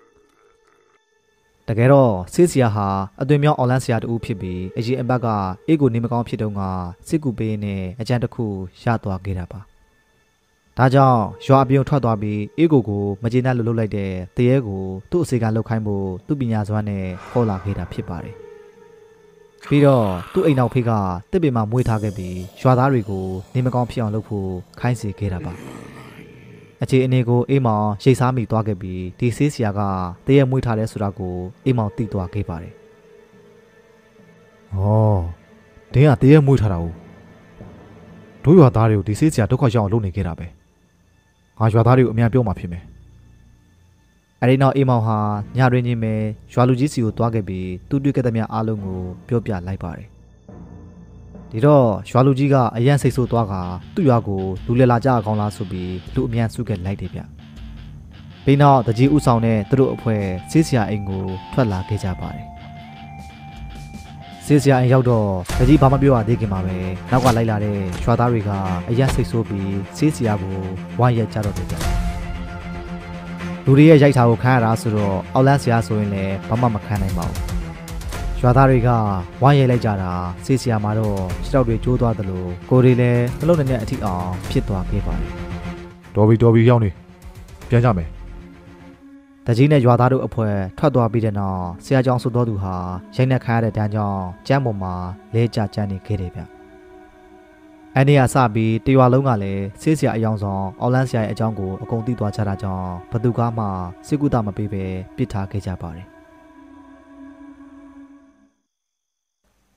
တကယ်တော့ဆေးဆရာဟာအသွင်မြောင်းအွန်လိုင်းဆရာတူဖြစ်ပြီးအရင်အပတ်ကအေးကိုနေမကောင်းဖြစ်တုန်းကစစ်ကူပေးနဲ့အကြံတစ်ခုရသွားခဲ့တာပါဒါကြောင့်ရွာအပြုံထွက်သွားပြီးအေးကိုမကျေနပ်လို့လုပ်လိုက်တဲ့တရေကိုသူ့အစီကလုပ်ခိုင်းဖို့သူ့ပညာစွမ်းနဲ့ခေါ်လာခဲ့တာဖြစ်ပါတယ်ပြီးတော့သူ့အိမ်နောက်ဖေးကတစ်ပင်မှာမွေးထားခဲ့ပြီးရွာသားတွေကိုနေမကောင်းဖြစ်အောင်လုပ်ဖို့ခိုင်းစေခဲ့တာပါအခြေအနေကိုအိမ်မောင်ရိတ်စားမိသွားခဲ့ပြီးဒီဆေးဆရာကတရက်မွေးထားတယ်ဆိုတာကိုအိမ်မောင်သိသွားခဲ့ပါတယ်။ဩဒင်းကတရက်မွေးထားတာ哦တို့ရွာသားတွေကိုဒီဆေးဆရာဒုက္ခရောက်အောင်လုပ်နေခဲ့တာပဲ။ငါရွာသားတွေကိုအမြန်ပြောမှဖြစ်မယ်။အဲဒီနောက်အိမ်မောင်ဟာညတွင်ချင်းပဲရွာလူကြီးစီကိုသွားခဲ့ပြီးသူတွေ့ခဲ့တဲ့များအားလုံးကိုပြောပြလိုက်ပါတယ်။ဒီတော့ရွာလူကြီးကအရန်စိတ်ဆိုးသွားကသူ့ရွာကိုလူလည်လာကြအောင်ကောင်းလားဆိုပြီးလူအမြန်စုခဲ့လိုက်တယ်ဗျ။ပြီးနောက်တကြီးဥဆောင်တဲ့သူတို့အဖွဲ့ဆေးဆရာအိမ်ကိုထွက်လာခဲ့ကြပါတယ်။ဆေးဆရာအိမ်ရောက်တော့တကြီးဘာမှပြောရသေးခင်မှာပဲနောက်ကလိုက်လာတဲ့ရွာသားတွေကအရန်စိတ်ဆိုးပြီးဆေးဆရာကိုဝိုင်းရက်ကြတော့တယ်ဗျ။လူတွေရဲ့ရိုက်ထားကိုခံရတာဆိုတော့အောက်လန်းဆရာဆိုရင်လည်းဘာမှမခံနိုင်ပါဘူး။ရွာသားတွေကဝိုင်းရိုက်လိုက်ကြတာဆေးဆရာမှာတော့ခြေထောက်တွေကျိုးသွားသလိုကိုယ်တွေလည်းနှလုံးနဲ့အထိအောင်ဖြစ်သွားခဲ့ပါတယ်။တော်ပြီရောက်နေပြန်ကြမယ်။တကြီးနဲ့ရွာသားတို့အဖွဲ့ထွက်သွားပြီးတဲ့နောက်ဆရာကျောင်းဆိုတော်သူဟာရိုက်နှက်ခံရတဲ့တန်းကြောင့်ကျမ်းပေါ်မှာလဲကျကျန်းနေခဲ့တယ်ဗျ။အဲ့ဒီကစပြီးတရွာလုံးကလည်းဆေးဆရာအယောင်ဆောင်အော်လန်းဆရာရဲ့အကြောင်းကိုအကုန်သိသွားကြတာကြောင့်ဘသူကမှစိတ်ကူးတာမပေးပဲပစ်ထားခဲ့ကြပါတယ်။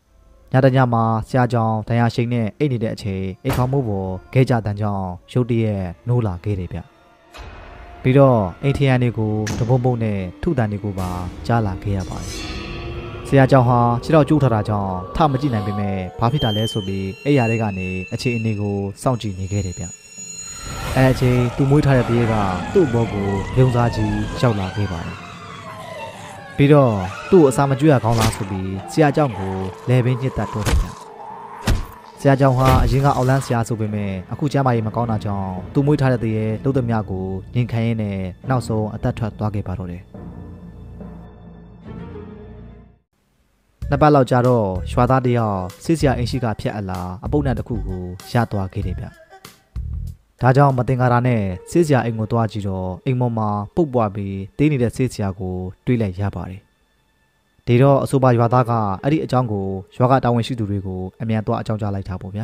ညတညမှာဆရာကြောင့်တရားရှိန်နဲ့အိတ်နေတဲ့အချိန်အိတ်ခေါမှုပေါ်ခဲကြတန်းကြောင့်ရုတ်တရက်နိုးလာခဲ့တယ်ဗျပြီးတော့အိမ်ထရန်တွေကိုတပုံပုံနဲ့ထုတန်တွေကိုပါကြားလာခဲ့ရပါတယ်ဆရာကြောင့်ဟာခြေထောက်ကျိုးထားတာကြောင့်ထမကြည့်နိုင်ပေမဲ့ဘာဖြစ်တာလဲဆိုပြီးအိယာတွေကနေအခြေအနေကိုစောင့်ကြည့်နေခဲ့တယ်ဗျအဲအချိန်သူမွေးထားတဲ့တရေကသူ့ဘောကိုယုံစားကြီးရောက်လာခဲ့ပါတယ်ပြီးတော့သူ့အစာမကျွေးရကောင်းလားဆိုပြီးဆရာကြောင့်ကိုလဲပင်ညစ်တက်တော့တယ်ဗျဆရာကြောင့်ဟာအရင်ကအောက်လန်းဆရာဆိုပေမဲ့အခုကျမ်းမာရေးမကောင်းတာကြောင့်သူမွေးထားတဲ့တရေလုံးသမျှကိုညင်ခံရင်းနဲ့နောက်ဆုံးအသက်ထွက်သွားခဲ့ပါတော့တယ်နှစ်ပတ်လောက်ကြာတော့ရွာသားတယောက်ဆေးဆရာအိမ်ရှိကဖြတ်အလာအပုပ်နံတစ်ခုကိုရသွားခဲ့တယ်ဗျဒါကြောင့်မတင်ကားတာနဲ့ဆေးဆရာအိမ်ကိုသွားကြည့်တော့အိမ်ပေါ်မှာပုတ်ပွားပြီးတင်းနေတဲ့ဆေးဆရာကိုတွေးလိုက်ရပါတယ်ဒီတော့အဆိုပါရွာသားကအဲ့ဒီအကြောင်းကိုရွာကတာဝန်ရှိသူတွေကိုအမြန်သွားအကြောင်းကြားလိုက်တာပေါ့ဗျာ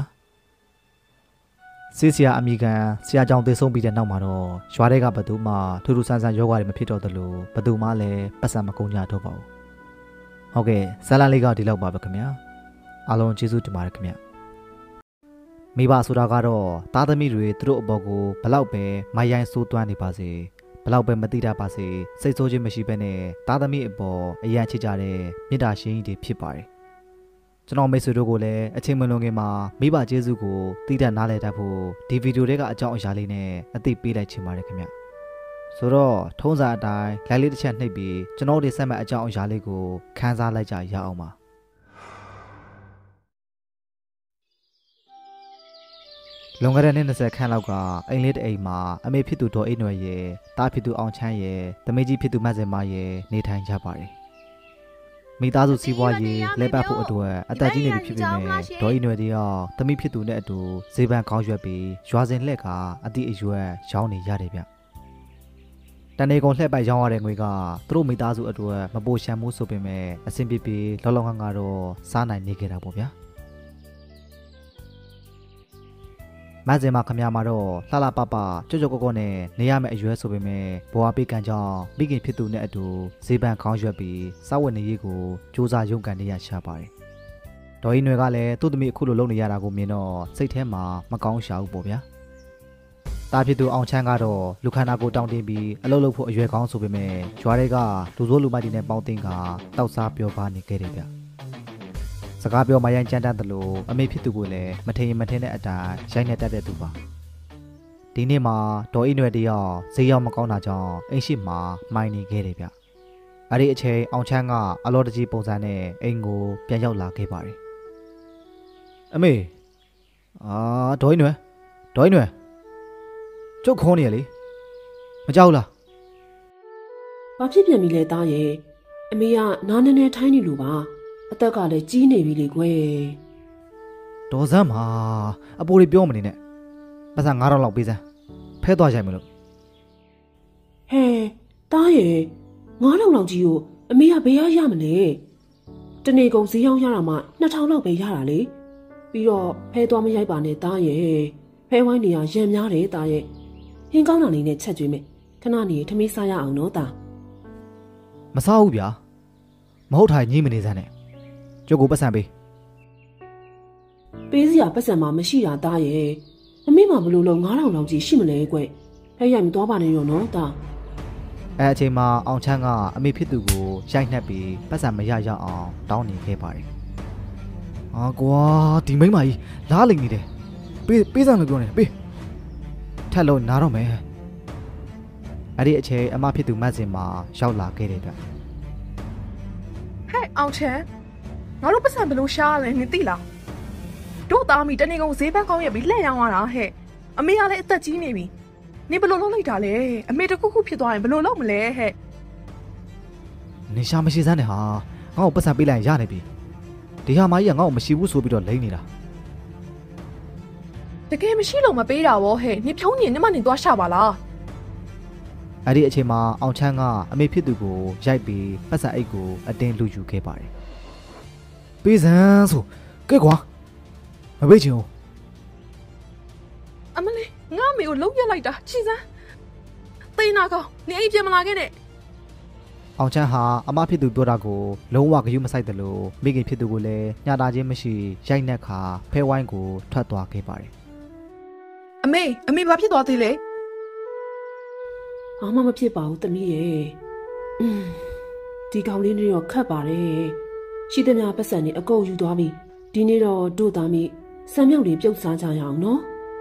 ဆေးဆရာအမိကန်ဆရာကြောင့်သေဆုံးပြီးတဲ့နောက်မှာတော့ရွာတွေကဘသူမှထူးထူးဆန်းဆန်းယောဂတွေမဖြစ်တော့သလိုဘသူမှလည်းပတ်စံမကုန်ကြတော့ပါဘူးဟုတ်ကဲ့ဇာလန်လေးကဒီလောက်ပါပဲခင်ဗျာအားလုံးကျေးဇူးတင်ပါတယ်ခင်ဗျာမိဘဆိုတာကတော့သားသမီးတွေသူတို့အပေါ်ကိုဘလောက်ပဲမိုင်းရိုင်းဆိုးသွမ်းနေပါစေဘလောက်ပဲမတိတတ်ပါစေစိတ်ဆိုးခြင်းမရှိဘဲနဲ့သားသမီးအပေါ်အရန်ချစ်ကြတဲ့မေတ္တာရှင်ကြီးတွေဖြစ်ပါတယ်ကျွန်တော်မိတ်ဆွေတို့ကိုလည်းအချိန်မလွန်ခင်မှာမိဘကျေးဇူးကိုသိတတ်နားလည်တတ်ဖို့ဒီဗီဒီယိုတွေကအကြောင်းအရာလေးနဲ့အသိပေးလိုက်ချင်ပါတယ်ခင်ဗျဆိုတော့ထုံးစံအတိုင်းလိုက်လေးတစ်ချက်နှိပ်ပြီးကျွန်တော်တို့ဆက်မဲ့အကြောင်းအရာလေးကိုခန်းစားလိုက်ကြရအောင်ပါလွန်ခဲ့တဲ့နှစ်20ခန့်လောက်ကအိမ်လေးတစ်အိမ်မှာအမေဖြစ်သူဒေါ်အိတ်နွယ်ရဲ့တားဖြစ်သူအောင်ချမ်းရဲ့သမီးကြီးဖြစ်သူမတ်စင်မရဲ့နေထိုင်ကြပါတယ်မိသားစုစီးပွားရေးလဲပတ်ဖို့အတွက်အသက်ကြီးနေပြီဖြစ်ပေမဲ့ဒေါ်အိတ်နွယ်တယောက်သမီးဖြစ်သူနဲ့အတူဈေးပန်းကောင်းရွက်ပြီးရွာစဉ်လှက်ကအတိအရွက်ရောင်းနေရတယ်ဗျတန်နေကုန်လှက်ပိုက်ရောင်းရတဲ့ငွေကသူတို့မိသားစုအတွက်မပိုရှံမှုဆိုပေမဲ့အဆင်ပြေပြေလောလောငန်းကတော့စားနိုင်နေကြတာပေါ့ဗျာမဆင်မခမရမှာတော့လှလှပပကြော့ကြော့ကော့ကော့နဲ့နေရမယ့်အရွယ်ဆိုပေမဲ့ဘဝပေးကံကြောင့်မိခင်ဖြစ်သူနဲ့အတူဈေးပန်းခေါင်းရွက်ပြီးစားဝတ်နေရေးကိုစူးစမ်းရုန်းကန်နေရရှာပါတယ်ဒေါ်ကြီးနွယ်ကလည်းသူ့သမီးအခုလိုလုပ်နေရတာကိုမြင်တော့စိတ်ထဲမှာမကောင်းရှာဘူးပေါ့ဗျာတာဖြစ်သူအောင်ချမ်းကတော့လူခန္ဓာကိုတောင်းတင်းပြီးအလုပ်လုပ်ဖို့အရွယ်ကောင်းဆိုပေမဲ့ရွာတွေကလူဆိုးလူမိုက်တွေနဲ့ပေါင်းတင်ကတောက်စားပြောပါနေခဲ့တယ်ဗျစကားပြောမရိုင်းကြမ်းတမ်းသလိုအမေဖြစ်သူကိုလည်းမထင်ရင်မထင်တဲ့အတိုင်းရိုက်နေတတ်တဲ့သူပါဒီနေ့မှာဒေါ်အိနွယ်တယောက်ဈေးရောက်မကောင်းတာကြောင့်အိမ်ရှိမှာမှိုင်းနေခဲ့တယ်ဗျအဲ့ဒီအချိန်အောင်ချမ်းကအလောတကြီးပုံစံနဲ့အိမ်ကိုပြန်ရောက်လာခဲ့ပါတယ်အမေဒေါ်အိနွယ်ကျုပ်ခေါ်နေရလေမကြောက်လားဘာဖြစ်ပြန်ပြီလဲသားရဲ့အမေကနားနည်းနည်းထိုင်းနေလို့ပါအသက်ကလည်းကြီးနေပြီလေကွယ်ဒေါ်စမ်းမှာအပိုးတွေပြောမနေနဲ့ပတ်စံ9000လောက်ပေးစမ်းဖဲသွားကြိုင်မလို့ဟဲသားရဲ့9000လောက်ကြီးကိုအမေကဘယ်ရမလဲတနေ့ကုန်ဈေးရောက်ရတာမှ2000လောက်ပဲရတာလေပြီးတော့ဖဲသွားမရိုက်ပါနဲ့သားရဲ့ဖဲဝိုင်းနေရရံများတယ်သားရဲ့ဟင်းကောင်းတာလေးနဲ့ချက်ကျွေးမယ်ခဏနေထမင်းစားရအောင်နော်သားမစားဘူးဗျာမဟုတ်ထိုင်ညှိမနေစမ်းနဲ့ကျုပ်ကိုပတ်စံပေးစရာပတ်စံမှမရှိတာသားရဲ့အမေမှဘလို့လုံး9000လောက်ကြီးရှိမလဲကွဖဲရိုက်မသွားပါနဲ့ရောနော်သားအဲအချိန်မှာအောင်ချမ်းကအမေဖြစ်သူကိုရိုက်နှက်ပြီးပတ်စံမရရအောင်တောင်းနေခဲ့ပါတယ်ကွာဒီမိန်းမကြီးလားလိမ့်နေတယ်ပေးစံလို့ပြောနေပေးထက်လို့နားတော့မယ်အဲ့ဒီအချိန်အမဖြစ်သူမတ်စင်မှာရောက်လာခဲ့တယ်ဗျဟဲ့အောင်ချမ်းငါတို့ပတ်စံဘယ်လိုရှားရလဲနင်သိလားတို့သားမိတနေ့ကုန်ဈေးပန်းကောင်းရပြီးလှည့်ရောင်းရတာဟဲ့အမေကလည်းအသက်ကြီးနေပြီနင်ဘယ်လိုလုပ်လိုက်တာလဲအမေတခုခုဖြစ်သွားရင်ဘယ်လိုလုပ်မလဲဟဲ့နေရှာမရှိစမ်းနဲ့ဟာငါ့ကိုပတ်စံပေးလိုက်ရနေပြီဒီဟာမကြီးကငါ့ကိုမရှိဘူးဆိုပြီးတော့လိမ့်နေတာတကယ်မရှိလို့မပေးတာဗောဟဲ့နင်ဖြုံးနေနင်မနင်သွားရှာပါလားအဲ့ဒီအချိန်မှာအောင်ချမ်းကအမေဖြစ်သူကိုရိုက်ပြီးပတ်စံအိတ်ကိုအတင်းလူယူခဲ့ပါတယ်ပေးစမ်းဆိုကဲကွာမပေးချင်ဘူးအမလေးငါမေကိုလုံးပြလိုက်တာချီစမ်းသိနာကောင်နင်အိမ်ပြန်မလာခဲ့နဲ့အအောင်ချမ်းဟာအမဖြစ်သူပြောတာကိုလုံးဝဂရုမစိုက်တယ်လို့မိခင်ဖြစ်သူကိုလည်းညတာချင်းမရှိရိုက်နှက်ခါဖဲဝိုင်းကိုထွက်သွားခဲ့ပါတယ်အမေဘာဖြစ်သွားသေးလဲဘာမှမဖြစ်ပါဘူးသမီးရဲ့ဒီကောင်လေးတွေတော့ခတ်ပါတယ်ရှိသမျှပတ်စံနေအကုန်ယူသွားပြီဒီနေ့တော့တို့သားမိစံမြောက်လေးပြုတ်စားကြရအောင်နော်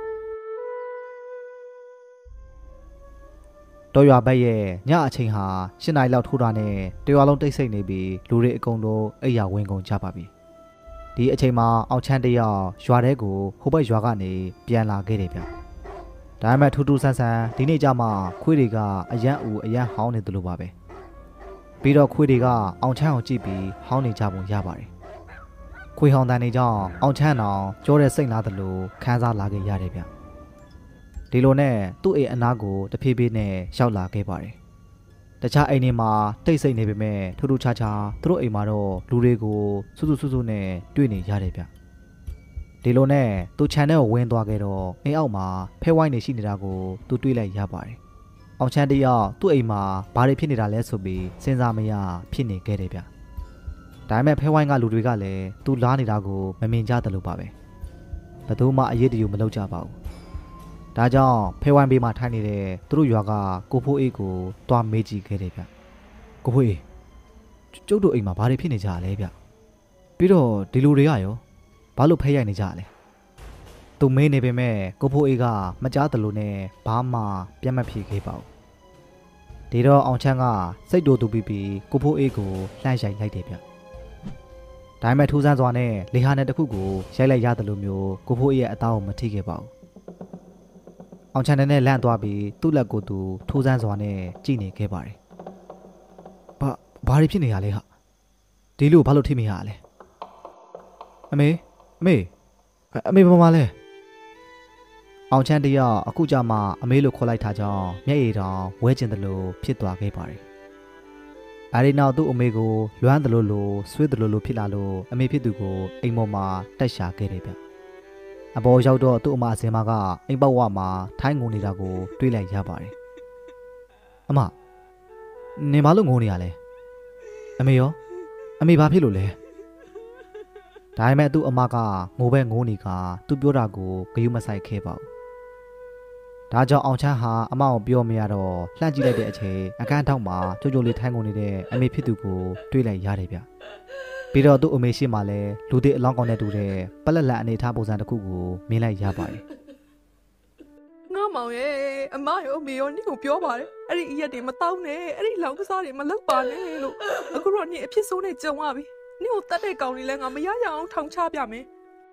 တော်ရွာဘက်ရဲ့ညအချိန်ဟာ7 နာရီလောက်ထိုးတာနဲ့တရွာလုံးတိတ်ဆိတ်နေပြီးလူတွေအကုန်လုံးအိပ်ယာဝင်ကုန်ကြပါပြီဒီအချိန်မှာအောင်ချမ်းတယောက်ရွာထဲကိုဟိုဘက်ရွာကနေပြန်လာခဲ့တယ်ဗျဒါပေမဲ့ထူးထူးဆန်းဆန်းဒီနေ့ကျမှခွေးတွေကအယံအူအယံဟောင်းနေတယ်လို့ပါပဲပြီးတော့ခွေးတွေကအောင်ချမ်းကိုကြည့်ပြီးဟောင်းနေကြပုံရပါတယ်ခွေးဟောင်းတန်တွေကြောင့်အောင်ချမ်းအောင်ကြောတဲ့စိတ်လားတယ်လို့ခန်းစားလာခဲ့ရတယ်ဗျဒီလိုနဲ့သူ့အိမ်အနားကိုတဖြည်းဖြည်းနဲ့ရောက်လာခဲ့ပါတယ်တခြားအိမ်တွေမှာတိတ်ဆိတ်နေပေမဲ့ထူးထူးခြားခြားသူတို့အိမ်မှာတော့လူတွေကိုစုစုနဲ့တွေ့နေရတယ်ဗျဒီလိုနဲ့သူခြံထဲကိုဝင်သွားခဲ့တော့အိမ်အောက်မှာဖဲဝိုင်းနေရှိနေတာကိုသူတွေ့လိုက်ရပါတယ်အောင်ချမ်းတယောက်သူ့အိမ်မှာဘာတွေဖြစ်နေတာလဲဆိုပြီးစဉ်းစားမရဖြစ်နေခဲ့တယ်ဗျဒါပေမဲ့ဖဲဝိုင်းကလူတွေကလည်းသူလားနေတာကိုမမြင်ကြတယ်လို့ပါပဲဘယ်သူမှအရေးတယူမလုပ်ကြပါဘူးဒါကြောင့်ဖဲဝိုင်းဘေးမှာထိုင်နေတဲ့သူတို့ရွာကကိုဖိုးအေးကိုတွားမေးကြည့်ခဲ့တယ်ဗျကိုဖိုးအေးကျုပ်တို့အိမ်မှာဘာတွေဖြစ်နေကြလဲဗျပြီးတော့ဒီလူတွေကရောဘာလို့ဖဲရိုက်နေကြလဲသူမေးနေပေမဲ့ကိုဖိုးအေးကမကြားသလိုနဲ့ဘာမှပြန်မဖြေခဲ့ပါဘူးဒီတော့အောင်ချမ်းကစိတ်တူတူပြီးကိုဖိုးအေးကိုလှမ်းရိုက်လိုက်တယ်ဗျဒါပေမဲ့ထူးဆန်းစွာနဲ့လေဟာနဲ့တစ်ခုကိုရိုက်လိုက်ရတယ်လို့မျိုးကိုဖိုးအေးရဲ့အသားကိုမထိခဲ့ပါဘူးအောင်ချမ်းနဲ့လန့်သွားပြီးသူ့လက်ကိုသူထိုးစမ်းစွာနဲ့ကြည့်နေခဲ့ပါတယ်။ဘာတွေဖြစ်နေရလဲဟာ။ဒီလိုဘာလို့ထိမိရလဲ။အမေဘာမှလဲ။အောင်ချမ်းတယောက်အခုကြမှာအမေလို့ခေါ်လိုက်တာကြောင့်မျက်ရည်တောင်ဝဲကျင်တယ်လို့ဖြစ်သွားခဲ့ပါတယ်။အဲဒီနောက်သူ့အမေကိုလွမ်းတယ်လို့ဆွေးတယ်လို့ဖြစ်လာလို့အမေဖြစ်သူကိုအိမ်ပေါ်မှာတက်ရှာခဲ့တယ်ဗျ။အပေါ်ရောက်တော့သူ့အမအစင်မကအိမ်ပေါက်ဝမှာထိုင်းငုံနေတာကိုတွေးလိုက်ရပါတယ်။အမနေမလို့ငုံနေရလဲ။အမေဘာဖြစ်လို့လဲ။ဒါပေမဲ့သူ့အမကငိုပဲငိုနေကသူပြောတာကိုဂရုမစိုက်ခဲ့ပါဘူး။ဒါကြောင့်အောင်ချမ်းဟာအမကိုပြောမရတော့လှမ်းကြည့်လိုက်တဲ့အချိန်အခန်းထောက်မှာကြိုးကြိုးလေးထိုင်းငုံနေတဲ့အမေဖြစ်သူကိုတွေးလိုက်ရတယ်ဗျ။ပြီးတော့သူ့အမေရှိမှလည်းလူတွေအလောင်းကောင်းတဲ့တူတဲ့ပလက်လက်အနေထားပုံစံတစ်ခုကိုမြင်လိုက်ရပါတယ်ငါမောင်ရဲ့အမရောအမေရောနင့်ကိုပြောပါတယ်အဲ့ဒီအရက်တွေမတောင်းနဲ့အဲ့ဒီလောင်ကစားတွေမလုပ်ပါနဲ့လို့အခုတော့နင့်အဖြစ်ဆိုးနဲ့ကြုံရပြီနင့်ကိုတတ်တဲ့ကောင်လေးလဲငါမရရအောင်ထောင်ချပြမယ်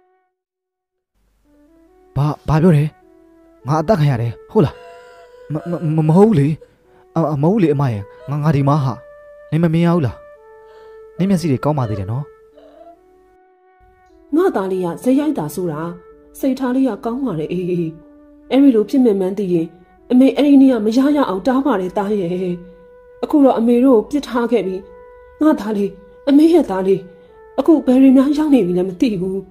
ဘာပြောတယ်ငါအသက်ခံရတယ်ဟုတ်လားမဟုတ်ဘူးလေမဟုတ်လေအမရဲ့ငါဒီမှာဟာနင်မမြင်ရဘူးလားနင်းမျက်စိတွေကောင်းပါသေးတယ်နော်ငါသားလေးကဇက်ရိုက်တာဆိုတာစိတ်ထားလေးကကောင်းပါလေအေးအဲ့ဒီလိုဖြစ်မှန်းသိရင်အမေအဲ့ဒီနေ့ကမရရအောင်တားပါတယ်တားရဲ့အခုတော့အမေတို့ကိုပြစ်ထားခဲ့ပြီငါသားလေးအမေရဲ့သားလေးအခုဘယ်ရီများရောက်နေပြီလဲမသိဘူး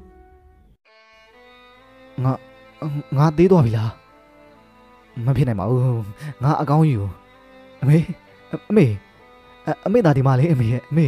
ငါသေးသွားပြီလားမဖြစ်နိုင်ပါဘူးငါအကောင်းကြီးကိုအမေသားဒီမှာလေအမေရဲ့အ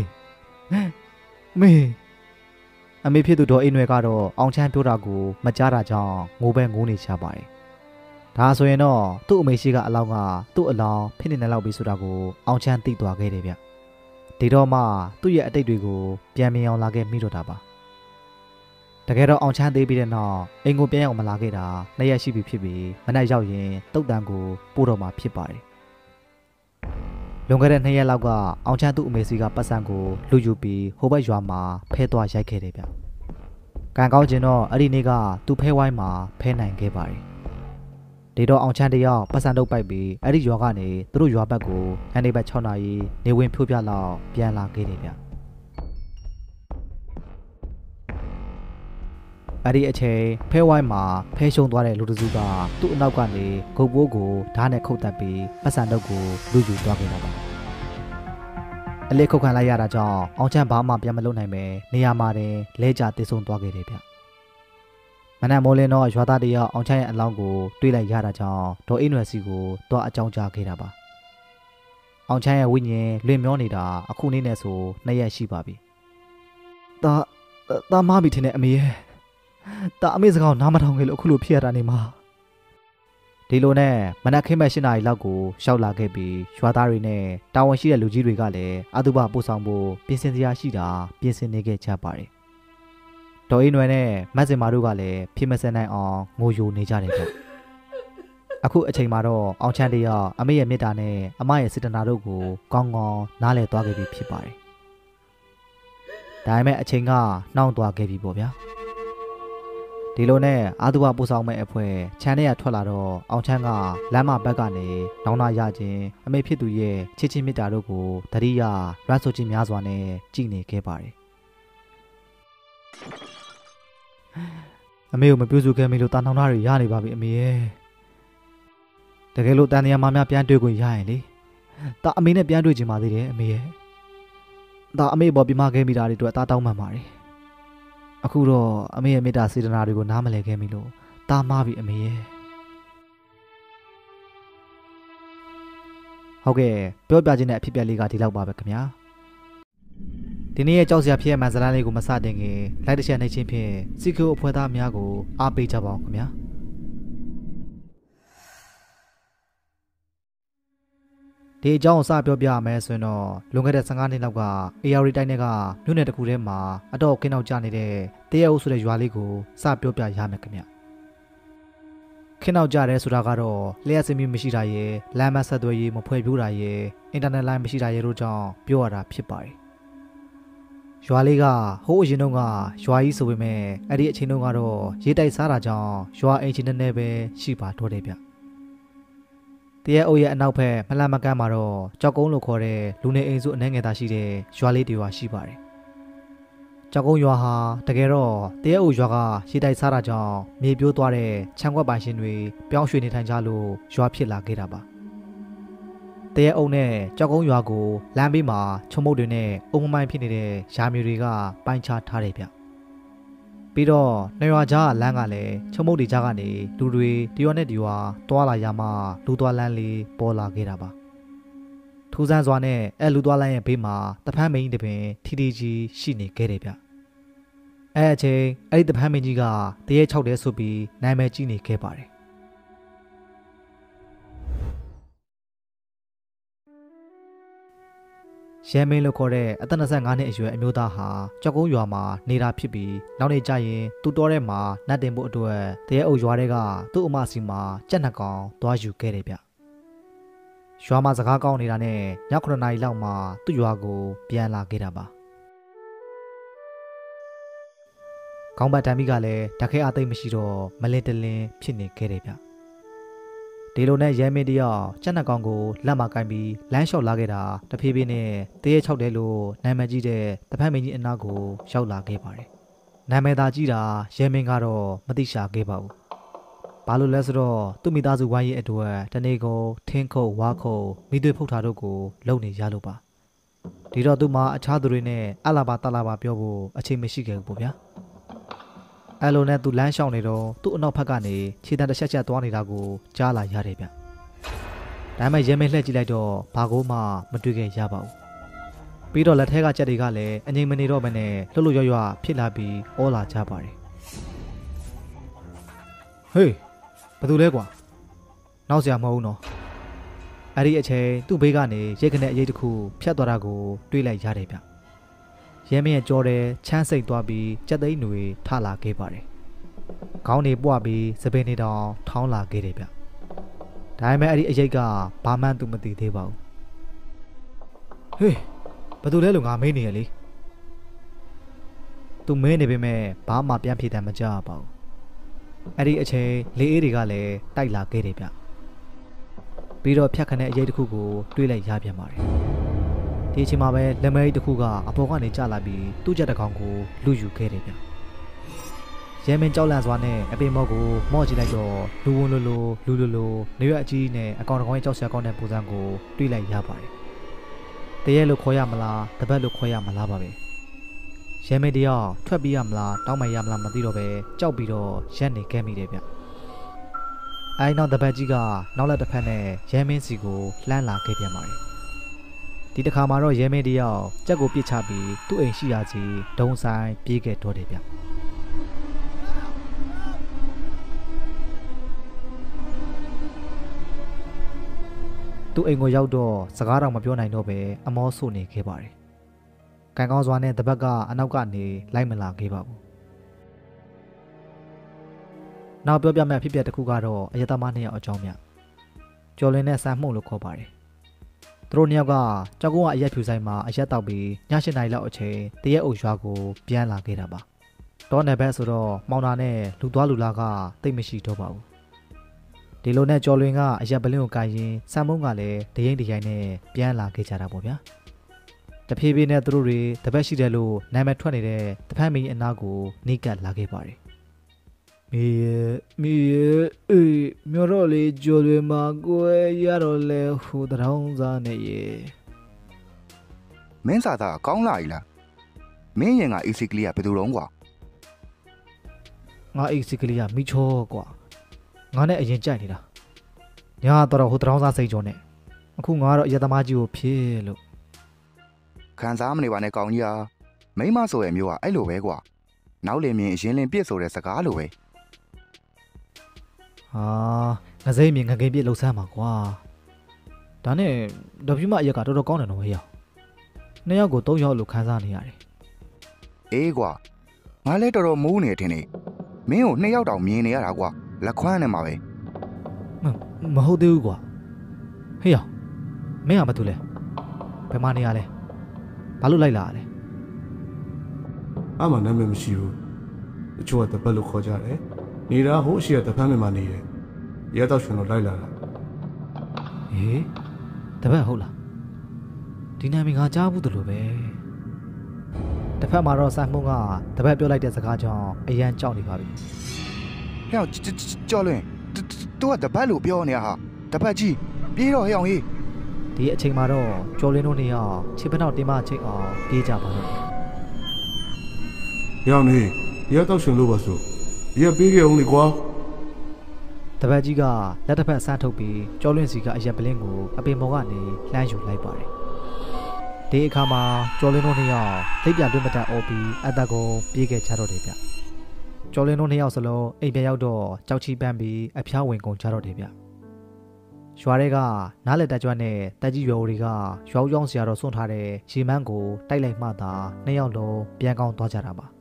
မေဖြစ်သူတော်အိမ်ွယ်ကတော့အောင်ချမ်းပြောတာကိုမကြားတာကြောင့်ငိုပဲငိုနေချပါတယ်။ဒါဆိုရင်တော့သူ့အမေရှိကအလောင်းကသူ့အလောင်းဖြစ်နေလောက်ပြီဆိုတာကိုအောင်ချမ်းသိသွားခဲ့တယ်ဗျ။ဒီတော့မှသူ့ရဲ့အတိတ်တွေကိုပြန်မြင်အောင်လာခဲ့မိတော့တာပါ။တကယ်တော့အောင်ချမ်းသေးပြီးတဲ့နောက်အိမ်ကိုပြန်ရောက်မလာခဲ့တာ2 ရက်ရှိပြီဖြစ်ပြီးမနက်ရောက်ရင်တုတ်တန်ကိုပို့တော့မှဖြစ်ပါတယ်လွန်ခဲ့တဲ့2 ရက်လောက်ကအောင်ချမ်းသူ့အမေစီကပတ်စံကိုလူယူပြီးဟိုဘက်ရွာမှာဖဲသွားရိုက်ခဲ့တယ်ဗျ။ကံကောင်းခြင်းတော့အဲ့ဒီနေ့ကသူ့ဖဲဝိုင်းမှာဖဲနိုင်ခဲ့ပါတယ်။ဒီတော့အောင်ချမ်းတယောက်ပတ်စံတုပ်ပိုက်ပြီးအဲ့ဒီရွာကနေသူတို့ရွာဘက်ကိုညနေဘက်6 နာရီနေဝင်ဖြိုးပြလောက်ပြန်လာခဲ့တယ်ဗျ။အဲ့ဒီအချိန်ဖဲဝိုင်းမှာဖဲရှုံသွားတဲ့လူတစုကသူ့အနောက်ကနေဂုတ်ပိုးကိုဓာတ်နဲ့ခုတ်တက်ပြီးပတ်စံတုပ်ကိုလူယူသွားခဲ့တာပါအလေးခုတ်ခံလိုက်ရတာကြောင့်အောင်ချမ်းဘာမှပြန်မလုပ်နိုင်ပဲနေရာမှာတင်လဲကျတည်ဆုံသွားခဲ့တယ်ဗျမနက်မိုးလင်းတော့ရွာသားတယောက်အောင်ချမ်းရဲ့အလောင်းကိုတွေးလိုက်ရတာကြောင့်ဒေါ်အိမ်ွယ်စီကိုတော့အကြောင်းကြားခဲ့တာပါအောင်ချမ်းရဲ့ဝိညာဉ်လွင်မျောနေတာအခုနေ့နဲ့ဆို2ရက်ရှိပါပြီ။ဒါမပြီထင်တဲ့အမေရဲ့။ဒါအမေစကားကိုနားမထောင်ခဲ့လို့အခုလိုဖြစ်ရတာနေမှာဒီလိုနဲ့မနက်ခင်းမဲ့8နာရီလောက်ကိုရှောက်လာခဲ့ပြီးရွာသားတွေနဲ့တာဝန်ရှိတဲ့လူကြီးတွေကလည်းအတုပပို့ဆောင်ဖို့ပြင်ဆင်စရာရှိတာပြင်ဆင်နေခဲ့ကြပါတယ်။ဒေါ်အေးနွယ်နဲ့မတ်စင်မာတို့ကလည်းဖြေမစင်နိုင်အောင်ငိုယိုနေကြတယ်ဗျ။အခုအချိန်မှာတော့အောင်ချမ်းတရအမေရဲ့မေတ္တာနဲ့အမရဲ့စေတနာတို့ကိုကောင်းကောင်းနားလည်သွားခဲ့ပြီဖြစ်ပါတယ်။ဒါပေမဲ့အချိန်ကနှောင်းသွားခဲ့ပြီပေါ့ဗျာ။ဒီလိုနဲ့အာတုဘပို့ဆောင်မဲ့အဖွဲ့ချမ်းထဲကထွက်လာတော့အောင်ချမ်းကလမ်းမဘက်ကနေနောင်နာရခြင်းအမေဖြစ်သူရဲ့ချစ်ချင်းမေတ္တာတို့ကိုတတိယလွှမ်းဆိုခြင်းများစွာနဲ့ကြည်နေခဲ့ပါတယ်အမေကိုမပြုစုခဲ့မိလို့တာနှောင်သားတွေရနေပါပြီအမေရဲ့တကယ်လို့တန်တရားမများပြန်တွေ့ခွင့်ရရင်လေဒါအမေနဲ့ပြန်တွေ့ချင်ပါသေးတယ်အမေရဲ့ဒါအမေပေါ်ပြမခဲ့မိတာတွေအတွက်တာတောင်းပန်ပါတယ်အခုတော့အမေရဲ့မေတ္တာစေတနာတွေကိုနားမလည်ခဲ့မိလို့တားမားပြီအမေရဲ့ဟုတ်ကဲ့ပြောပြခြင်းတဲ့အဖြစ်အပျက်လေးကဒီလောက်ပါပဲခင်ဗျာဒီနေ့ရဲ့ကြောက်စရာဖြစ်ရမှန်ဇာတ်လေးကိုမစတင်ခင်လိုက်တစ်ချက်နှိပ်ချင်းဖြင့်စီကူအဖွဲ့သားများကိုအားပေးကြပါအောင်ခင်ဗျာဒီအကြောင်းကိုစပြောပြရမယ်ဆိုရင်တော့လွန်ခဲ့တဲ့15နှစ်လောက်က AR တိုင်းတွေကမြို့နယ်တစ်ခုထဲမှာအတော့ကင်းအောင်ကျနေတဲ့တရဲအုပ်ဆိုတဲ့ရွာလေးကိုစပြောပြရမယ်ခင်ဗျခင်းအောင်ကျတယ်ဆိုတာကတော့လျှက်စင်းမျိုးမရှိတာရယ်လမ်းမဆက်သွယ်ရေးမဖွဲ့ပြိုးတာရယ်အင်တာနက်လိုင်းမရှိတာရယ်တို့ကြောင့်ပြောရတာဖြစ်ပါတယ်ရွာလေးကဟိုးအရင်တုန်းကရွာကြီးဆိုပေမဲ့အဲ့ဒီအချိန်တုန်းကတော့ရေးတိုက်စားတာကြောင့်ရွာအိမ်ချင်းနဲ့ပဲရှိပါတော့တယ်ဗျတရဲအုပ်ရဲ့အနောက်ဘက်မလှမ်းမကမ်းမှာတော့ကြောက်ကုန်းလို့ခေါ်တဲ့လူနေအိမ်စုအနှဲငယ်သားရှိတဲ့ရွာလေးတွေရှိပါတယ်။ကြောက်ကုန်းရွာဟာတကယ်တော့တရဲအုပ်ရွာကရေတိုက်စားတာကြောင့်မြေပြိုးသွားတဲ့ခြံခွက်ပိုင်ရှင်တွေပြောင်းရွှေ့နေထိုင်ကြလို့ရွာဖြစ်လာခဲ့တာပါ။တရဲအုပ်နဲ့ကြောက်ကုန်းရွာကိုလမ်းဘေးမှာချုံမုတ်တွေနဲ့အုံမမိုင်းဖြစ်နေတဲ့ယာမျိုးတွေကပိုင်းခြားထားတယ်ဗျ။ပြီးတော့နှရွာကြားလမ်းကလည်းချုံမုတ်တွေကြားကနေလူတွေတရွာနဲ့တရွာတွာလာရမှလူသွားလမ်းလေးပေါ်လာခဲ့တာပါထူးဆန်းစွာနဲ့အဲလူသွားလမ်းရဲ့ဘေးမှာတဖန်းမင်းကြီးတပင်ထီထီကြီးရှိနေခဲ့တယ်ဗျအဲအချိန်အဲ့ဒီတဖန်းမင်းကြီးကတရဲ6တဲဆိုပြီးနာမည်ကြီးနေခဲ့ပါတယ်ရဲမင်းလို့ခေါ်တဲ့အသက်25နှစ်အရွယ်အမျိုးသားဟာကြောက်ကုန်းရွာမှာနေတာဖြစ်ပြီးနောက်နေ့ကျရင်သူ့တော်ထဲမှာနတ်တင်ဖို့အတွက်တရဲအုပ်ရွာတွေကသူ့အမစီမှာကြက်နှကောင်သွားယူခဲ့တယ်ဗျရွာမှာစကားကောင်းနေတာနဲ့ည9နာရီလောက်မှာသူ့ရွာကိုပြန်လာခဲ့တာပါခေါင်းပတ်တမ်းမိကလည်းဓာတ်ခဲအသိမရှိတော့မလင်းတလင်းဖြစ်နေခဲ့တယ်ဗျဒီလိုနဲ့ရဲမင်းတယောက်ကြက်နှကောင်ကိုလက်မကိုင်းပြီးလမ်းလျှောက်လာခဲ့တာတဖြည်းဖြည်းနဲ့တရဲ6တဲလို့နာမည်ကြီးတဲ့တဖက်မင်းကြီးအနားကိုရောက်လာခဲ့ပါတယ်နာမည်သာကြီးတာရဲမင်းကတော့မသိရှာခဲ့ပါဘူးဘာလို့လဲဆိုတော့သူ့မိသားစုဝိုင်းရဲ့အတွက်တနေ့ကုန်ထင်းခုတ်ဝါခုတ်မိသွေးဖုတ်တာတို့ကိုလုပ်နေရလို့ပါဒီတော့သူ့မှာအခြားသူတွေနဲ့အလာပါတလာပါပြောဖို့အချိန်မရှိခဲ့ဘူးပေါ့ဗျာအဲ့လိုနဲ့သူလမ်းလျှောက်နေတော့သူ့အနောက်ဘက်ကနေခြေတံတစ်ချက်ချက်သွားနေတာကိုကြားလာရတယ်ဗျဒါမှရဲမဲလှည့်ကြည့်လိုက်တော့ဘာကိုမှမတွေ့ခဲ့ရပါဘူးပြီးတော့လက်ထဲကကြက်တွေကလည်းအငိမ့်မနေတော့ဘဲနဲ့လှုပ်လှုပ်ရွရွဖြစ်လာပြီးဩလာကြပါတယ်ဟေးဘာတူလဲကွာနောက်စရာမဟုတ်ဘူးနော်အဲ့ဒီအချိန်သူ့ဘေးကနေရိတ်ခနဲ့အရေးတစ်ခုဖြတ်သွားတာကိုတွေးလိုက်ရတယ်ဗျရဲမင်းရဲ့ကြောတဲ့ချမ်းစိတ်သွားပြီးကြက်သိန်းတွေထလာခဲ့ပါတယ်ခေါင်းတွေပွားပြီးစပင်းတွေတောင်ထောင်းလာခဲ့တယ်ဗျဒါပေမဲ့အဲ့ဒီအရေးကဘာမှသူမသိသေးပါဘူးဟေးဘာတူလဲလို့ငါမေးနေရလေသူမင်းနေပေမဲ့ဘာမှပြန်ဖြေတယ်မကြပါဘူးအဲ့ဒီအချိန်လေအေးတွေကလည်းတိုက်လာခဲ့တယ်ဗျပြီးတော့ဖြတ်ခနဲ့အရေးတစ်ခုကိုတွေးလိုက်ရပြန်ပါတယ်ဒီအချိန်မှာပဲလက်မဲတစ်ခုကအပေါ်ကနေကျလာပြီးသူ့ချက်တစ်ကောင်ကိုလူယူခဲ့တယ်ဗျရဲမင်းကြောက်လန့်စွာနဲ့အပင်မော့ကိုမော့ကြည့်လိုက်တော့လူဝင်လိုနေရွက်အကြီးနဲ့အကောင်တစ်ကောင်ရဲ့ကြောက်စရာကောင်းတဲ့ပုံစံကိုတွေးလိုက်ရပါတယ်တရဲလို့ခေါ်ရမလားတပတ်လို့ခေါ်ရမလားပါပဲရဲမင်းတယောက်ထွက်ပြေးရမလားတောင်းပန်ရမလားမသိတော့ပဲကြောက်ပြီးတော့ရက်နေခဲ့မိတယ်ဗျအဲဒီနောက်တပတ်ကြီးကနောက်လက်တစ်ဖက်နဲ့ရဲမင်းစီကိုလှမ်းလာခဲ့ပြန်ပါတယ်ဒီတစ်ခါမှာတော့ရဲမင်းတယောက်ကြက်ကိုပစ်ချပြီးသူ့အိမ်ရှိရာကြီးဒုံဆိုင်ပြေးခဲ့တော့တယ်ဗျသူ့အိမ်ကိုရောက်တော့စကားတော့မပြောနိုင်တော့ပဲအမောဆိုနေခဲ့ပါတယ်ကံကောင်းစွာနဲ့တပတ်ကအနောက်ကနေလိုက်မလာခဲ့ပါဘူးနောက်ပြောပြမယ့်ဖြစ်ပျက်တစ်ခုကတော့အယတမနှစ်ယောက်အကြောင်းမြကျော်လင်းနဲ့ဆန်မှုလို့ခေါ်ပါတယ်သူတို့နှစ်ယောက်ကကြောက်ကုန်းကအရက်ဖြူဆိုင်မှာအရက်တောက်ပြီးည8 နာရီလောက်အချိန်တရက်အုပ်ရွာကိုပြန်လာခဲ့တာပါတောနယ်ဘက်ဆိုတော့မောင်နာနဲ့လူသွားလူလာကတိတ်မရှိတော့ပါဘူးဒီလိုနဲ့ကျော်လွင်ကအရက်ပလင်းကိုကိုင်ရင်ဆန်မုံကလည်းတရင်တရိုင်နဲ့ပြန်လာခဲ့ကြတာပေါ့ဗျာတဖြည်းဖြည်းနဲ့သူတို့တွေတပတ်ရှိတယ်လို့နာမည်ထွက်နေတဲ့တဖက်မင်းအနာကိုနှိကပ်လာခဲ့ပါတယ်မီအေးမြော်တော့လေကျော်လွင်မှာကိုယ်ရတော့လဲဟိုတထောင်းစားနဲ့ရေမင်းစာသားကောင်းလာ ਈ လားမင်းရင်က AC ကလေးကဘယ်သူတော့ကွာငါ AC ကလေးကမိချောကွာငါနဲ့အရင်ကြိုက်နေတာညာတော့ဟိုတထောင်းစားစိတ်ကြောနဲ့အခုငါတော့အရသမားကြီးကိုဖြည့်လို့ခံစားမနေပါနဲ့ကောင်းကြီးဟာမိမဆိုရဲ့မျိုးကအဲ့လိုပဲကွာနောက်လင်မြင်အရင်လင်ပြစ်ဆိုတဲ့စကားလိုပဲဟာငစိမ့်မြင်ငကိန်းပြစ်လှုပ်ဆန်းမှာကွာဒါနဲ့ဒေါ်ပြမအရက်ကတော်တော်ကောင်းတယ်နော်ဟေ့ရောက်နှစ်ယောက်ကို3ယောက်လို့ခန်းစားနေရတယ်အေးကွာငါလည်းတော်တော်မိုးနေတယ်ထင်နေမင်းကို2ယောက်တောင်မြင်နေရတာကွာလက်ခွမ်းနဲ့မှာပဲမဟုတ်သေးဘူးကွာဟေ့ရောက်မင်းကဘာတူလဲဘယ်မှာနေရလဲဘာလို့လိုက်လာရလဲအမှနာမည်မရှိဘူးတချို့ကတပတ်လို့ခေါ်ကြတယ်နေတာဟိုအရှိကတဖမ်းမှာနေတယ်ရဲတော့ရှင်တော့လိုက်လာတာဟေးတပတ်ဟုတ်လားဒီနာမည်ငါကြားဘူးတယ်လို့ပဲတစ်ဖက်မှာတော့စံမုံကတပတ်ပြောလိုက်တဲ့စကားကြောင့်အရန်ကြောက်နေပါပြီဟဲ့ကြော်လွင်သူကတပတ်လို့ပြောနေတာဟာတပတ်ကြီးပြေးတော့ဟဲ့အောင်ဟေးဒီအချိန်မှာတော့ကျော်လင်းတို့နေရောခြေဖက်နောက်တင်းမချိတ်အောင်ပြေးကြပါတော့ရောင်နေရဲတော့ရှင်လို့ပါဆိုရဲပြေးကြအောင်လေကွာတပတ်ကြီးကလက်တစ်ဖက်ဆန်းထုတ်ပြီးကျော်လွင်စီကအရက်ပလင်းကိုအပင်ပေါ်ကနေလှမ်းယူလိုက်ပါတယ်ဒီအခါမှာကျော်လင်းတို့နှစ်ယောက်လိပ်ပြတွင်းမတက်အော်ပြီးအသက်ကိုပြေးခဲ့ကြတော့တယ်ဗျကျော်လင်းတို့နှစ်ယောက်စလုံးအိမ်ပြန်ရောက်တော့ကြောက်ချီပန်းပြီးအဖျားဝင်ကုန်ကြတော့တယ်ဗျရွာတွေကနားလက်တက်ကြွနဲ့တက်ကြီးရွယ်တွေကရွာကြောင်းစရာတော့စွန့်ထားတဲ့ရေမန်းကိုတိုက်လိုက်မှသာနှစ်ယောက်လုံးပြန်ကောင်းသွားကြတာပါ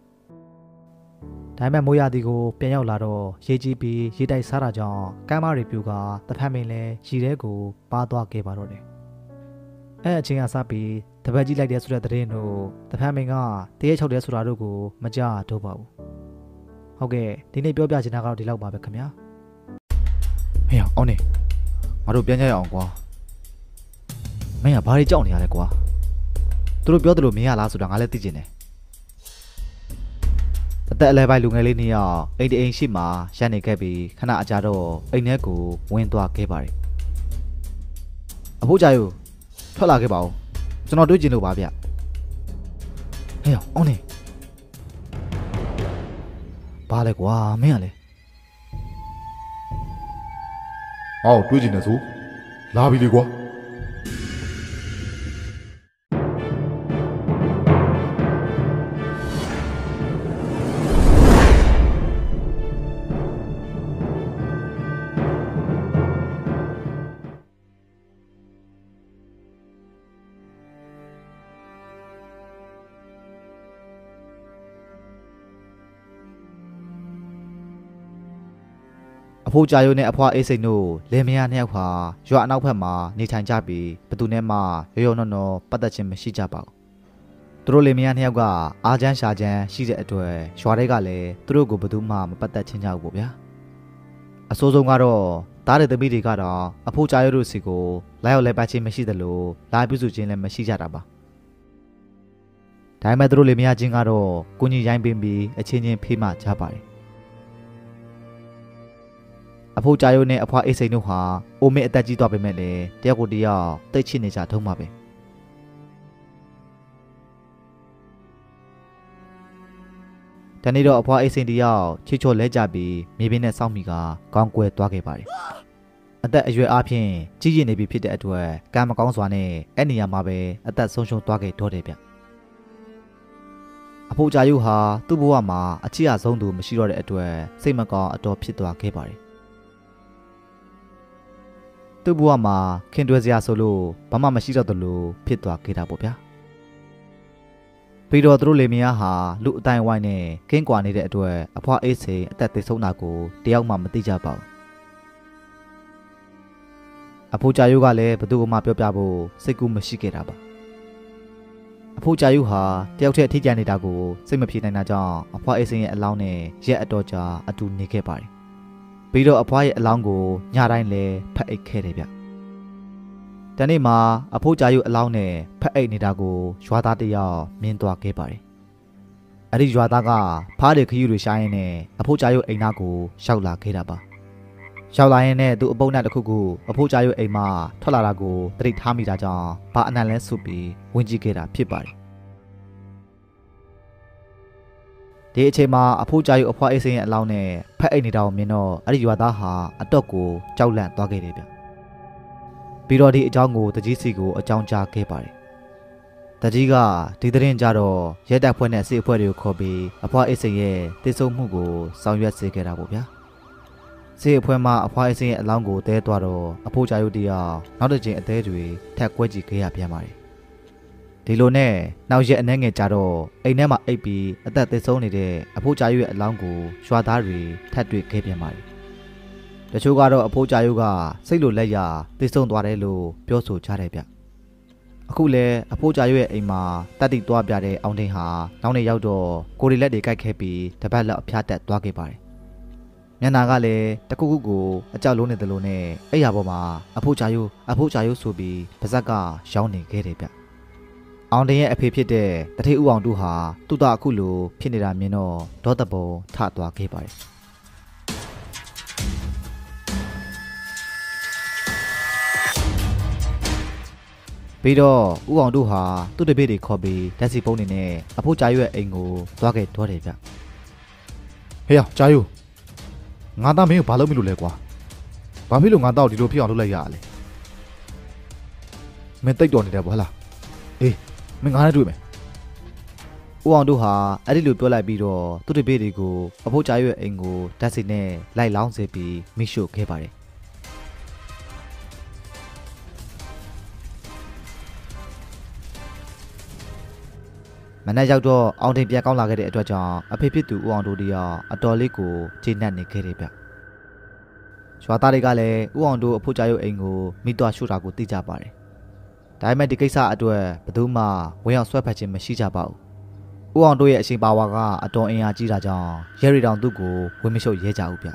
ဒါပေမဲ့မိုးရသည်ကိုပြန်ရောက်လာတော့ရေကြီးပြီးရေတိုက်စားတာကြောင့်ကမ်းမတွေပြူကတဖက်မင်းလဲရေထဲကိုပါသွားခဲ့ပါတော့တယ်အဲ့အချိန်ကစပြီးတပတ်ကြီးလိုက်တဲ့ဆိုတဲ့သတင်းတို့တဖက်မင်းကတရေချုပ်တယ်ဆိုတာတို့ကိုမကြားတော့ပါဘူးဟုတ်ကဲ့ဒီနေ့ပြောပြချင်တာကတော့ဒီလောက်ပါပဲခင်ဗျာဟေးအောင်နေငါတို့ပြန်ကြရအောင်ကွာမင်းကဘာတွေကြောက်နေရလဲကွာသူတို့ပြောတယ်လို့မင်းရလားဆိုတာငါလည်းသိချင်တယ်အသက်အလဲပိုင်းလူငယ်လေးနှစ်ယောက်အိမ်တအိမ်ရှိမှရပ်နေခဲ့ပြီးခဏအကြာတော့အိမ်ထဲကိုဝင်သွားခဲ့ပါတယ်အဖိုးကြယူထွက်လာခဲ့ပါဦးကျွန်တော်တွေးကျင်လို့ပါဗျဟေးအောင်နေဘာလဲကွာမင်းကလေအော်တွေးကျင်နေစို့လာပြီလေကွာအဖိုးကြာယိုနဲ့အဖွားအေးစိန်တို့လင်မယားနှစ်ယောက်ဟာရွာအနောက်ဘက်မှာနေထိုင်ကြပြီးဘသူနဲ့မှရောရောနော်နော်ပတ်သက်ခြင်းမရှိကြပါဘူး။သူတို့လင်မယားနှစ်ယောက်ကအားချမ်းရှာချမ်းရှိတဲ့အတွက်ရွာတွေကလည်းသူတို့ကိုဘသူမှမပတ်သက်ခြင်းကြဘူးပေါ့ဗျာ။အဆိုးဆုံးကတော့သားတဲ့သမီးတွေကတော့အဖိုးကြာယိုတို့စီကိုလာရောက်လဲပတ်ခြင်းမရှိသလိုလာပြုစုခြင်းလည်းမရှိကြတာပါ။ဒါပေမဲ့သူတို့လင်မယားချင်းကတော့ကိုကြီးရိုင်းပင်းပြီးအချင်းချင်းဖေးမှကြပါတယ်အဖိုးကြာယိုနဲ့အဖွားအေးစိန်တို့ဟာအိုမေအသက်ကြီးသွားပေမဲ့လည်းတယောက်ကိုတယောက်တိတ်ချစ်နေကြထုံးပါပဲတနေ့တော့အဖွားအေးစိန်တယောက်ချစ်ချော်လဲကြပြီးမြေပင်နဲ့စောင့်မိကကောင်းကွယ်သွားခဲ့ပါတယ်အသက်အရွယ်အားဖြင့်ကြီးရင်နေပြီဖြစ်တဲ့အတွက်ကံမကောင်းစွာနဲ့အဲ့နေရာမှာပဲအသက်ဆုံးရှုံးသွားခဲ့တော့တယ်ဗျအဖိုးကြာယုဟာသူ့ဘဝမှာအချစ်အဆုံးသူမရှိတော့တဲ့အတွက်စိတ်မကောင်းအတော်ဖြစ်သွားခဲ့ပါတယ်သူ့ဘဝမှာခင်တွယ်စရာဆိုလို့ဘာမှမရှိတော့သလိုဖြစ်သွားခဲ့တာပေါ့ဗျာပြီးတော့သူတို့လေမယားဟာလူအတိုင်းဝိုင်းနဲ့ခင်းကွာနေတဲ့အတွက်အဖွားအေးစိန်အသက်သေဆုံးတာကိုတယောက်မှမသိကြပါဘူးအဖိုးကြာယုကလည်းဘယ်သူမှပြောပြဖို့စိတ်ကူးမရှိခဲ့တာပါအဖိုးကြာယုဟာတယောက်တည်းအထီးကျန်နေတာကိုစိတ်မပြေနိုင်တာကြောင့်အဖွားအေးစိန်ရဲ့အလောင်းနဲ့ရက်အတော်ကြာအတူနေခဲ့ပါတယ်ပြီးတော့အဖွားရဲ့အလောင်းကိုညတိုင်းလည်းဖက်အိတ်ခဲ့တယ်ဗျတနေ့မှာအဖိုးကြာယုအလောင်းနဲ့ဖက်အိတ်နေတာကိုရွာသားတယောက်မြင်သွားခဲ့ပါတယ်အဲ့ဒီရွာသားကဖားတဲ့ခရီးတွေရှာရင်းနဲ့အဖိုးကြာယုအိမ်သားကိုရောက်လာခဲ့တာပါရောက်လာရင်နဲ့သူအပုံနဲ့တစ်ခုခုအဖိုးကြာယုအိမ်မှာထွက်လာတာကိုသတိထားမိတာကြောင့်ဘာအနံလဲဆုပြီးဝင်ကြည့်ခဲ့တာဖြစ်ပါတယ်ဒီအချိန်မှာအဖိုးကြာယုအဖွားအေးစိန်ရဲ့အလောင်းနဲ့ဖက်အိတ်နေတာကိုမြင်တော့အဲ့ဒီရွာသားဟာအတော့ကိုကြောက်လန့်သွားခဲ့တယ်ဗျပြီးတော့ဒီအကြောင်းကိုတကြီးစီကိုအကြောင်းကြားခဲ့ပါတယ်တကြီးကဒီသတင်းကြတော့ရဲတပ်ဖွဲ့နဲ့အစီအဖွဲ့တွေကိုခေါ်ပြီးအဖွားအေးစိန်ရဲ့တည်ဆုံမှုကိုဆောင်ရွက်စေခဲ့တာပေါ့ဗျာစေအဖွဲ့မှအဖွားအေးစိန်ရဲ့အလောင်းကိုတဲသွားတော့အဖိုးကြာယုတယောက်နောက်တစ်ချိန်အသေးတွေထက်ကွက်ကြည့်ခဲ့ရပြန်ပါတယ်ဒီလိုနဲ့နောက်ရက်အနှဲငယ်ကြတော့အိမ်ထဲမှာအိပ်ပြီးအသက်သေဆုံးနေတဲ့အဖိုးကြာယုရဲ့အလောင်းကိုရွာသားတွေထပ်တွေ့ခဲ့ပြန်ပါတယ်တချို့ကတော့အဖိုးကြာယုကစိတ်လိုလက်ရသေဆုံးသွားတယ်လို့ပြောဆိုကြတယ်ဗျအခုလဲအဖိုးကြာယုရဲ့အိမ်မှာတတ်တိသွားပြတဲ့အောင်တင်ဟာနောက်နေ့ရောက်တော့ကိုရီလက်တွေကိုက်ခဲ့ပြီးတပတ်လောက်အဖျားတက်သွားခဲ့ပါတယ်မျက်နာကလည်းတခုခုကိုအကြောက်လုံးနေတယ်လို့နဲ့အဲ့ရပေါ်မှာအဖိုးကြာယုဆိုပြီးပါဇက်ကရောင်းနေခဲ့တယ်ဗျအောင်တင်ရဲ့အဖေဖြစ်တဲ့တထေးဦးအောင်တူဟာသူ့သားအခုလိုဖြစ်နေတာမြင်တော့ဒေါသပုံထသွားခဲ့ပါတယ်ပြီးတော့ဦးအောင်တို့ဟာသူ့တပည့်တွေခေါ်ပြီးဓာတ်စီပုံးနေနဲ့အဖိုးကြာယုရဲ့အိမ်ကိုသွားခဲ့တော့တယ်ဗျဟေးကြာယုငါသားမင်းကိုဘာလုပ်မိလို့လဲကွာဘာဖြစ်လို့ငါသားကိုဒီလိုဖြစ်အောင်လုပ်လိုက်ရလဲမင်းတိတ်တော်နေတယ်ဗောလားအေးမင်းငါနဲ့တွေ့မယ်ဦးအောင်တို့ဟာအဲ့ဒီလိုပြောလိုက်ပြီးတော့သူ့တပည့်တွေကိုအဖိုးကြာယုရဲ့အိမ်ကိုဓာတ်စီနဲ့လိုက်လောင်းစေပြီးမိရှို့ခဲ့ပါတယ်မနေ့ရောက်တော့အောင်တင်ပြန်ကောင်းလာခဲ့တဲ့အတွက်ကြောင့်အဖေဖြစ်သူဦးအောင်တို့တယောက်အတော်လေးကိုကျေနပ်နေခဲ့တယ်ဗျရွာသားတွေကလည်းဦးအောင်တို့အဖိုးကြာယုအိမ်ကိုမိသွားရှို့တာကိုသိကြပါတယ်ဒါပေမဲ့ဒီကိစ္စအတွက်ဘယ်သူမှဝင်ရောက်ဆွဲဖက်ခြင်းမရှိကြပါဘူးဦးအောင်တို့ရဲ့အရှင်ပါဝါကအတော်အင်အားကြီးတာကြောင့်ရဲရီတောင်သူ့ကိုဝင်မရှုပ်ရဲကြဘူးဗျ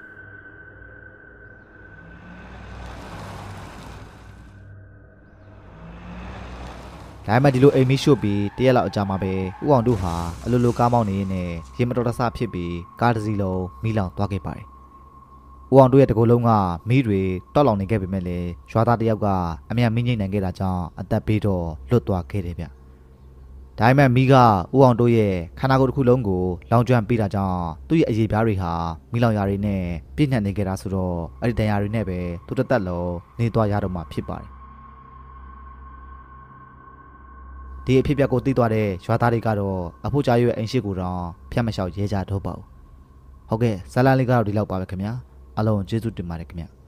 ဒါပေမဲ့ဒီလိုအိမ်မီးရှို့ပြီးတရက်လောက်အကြာမှာပဲဦးအောင်တို့ဟာအလိုလိုကားမောင်းနေရင်းနဲ့ရေမတော်တဆဖြစ်ပြီးကားတစ်စီးလုံးမီးလောင်သွားခဲ့ပါတယ်။ဦးအောင်တို့ရဲ့တကူလုံးကမီးတွေတောက်လောင်နေခဲ့ပေမဲ့လည်းရွာသားတယောက်ကအမြန်မီးငိမ့်နိုင်ခဲ့တာကြောင့်အသက်ဘေးတော့လွတ်သွားခဲ့တယ်ဗျ။ဒါပေမဲ့မီးကဦးအောင်တို့ရဲ့ခန္ဓာကိုယ်တစ်ခုလုံးကိုလောင်ကျွမ်းပေးတာကြောင့်သူ့ရဲ့အရေးပြားတွေဟာမီးလောင်ရာတွေနဲ့ပြည့်ညတ်နေခဲ့တာဆိုတော့အဲ့ဒီတန်ရာတွေနဲ့ပဲသူတစ်သက်လုံးနေသွားရတော့မှဖြစ်ပါတယ်ဒီအဖြစ်အပျက်ကိုသိသွားတဲ့ရွာသားတွေကတော့အဖိုးကြာယုရဲ့အိမ်ရှိကိုတော့ဖျက်မလျှောက်ရဲကြတော့ပါဘူးဟုတ်ကဲ့ဇာလန်လေးကတော့ဒီလောက်ပါပဲခင်ဗျာအားလုံးကျေးဇူးတင်ပါတယ်ခင်ဗျာ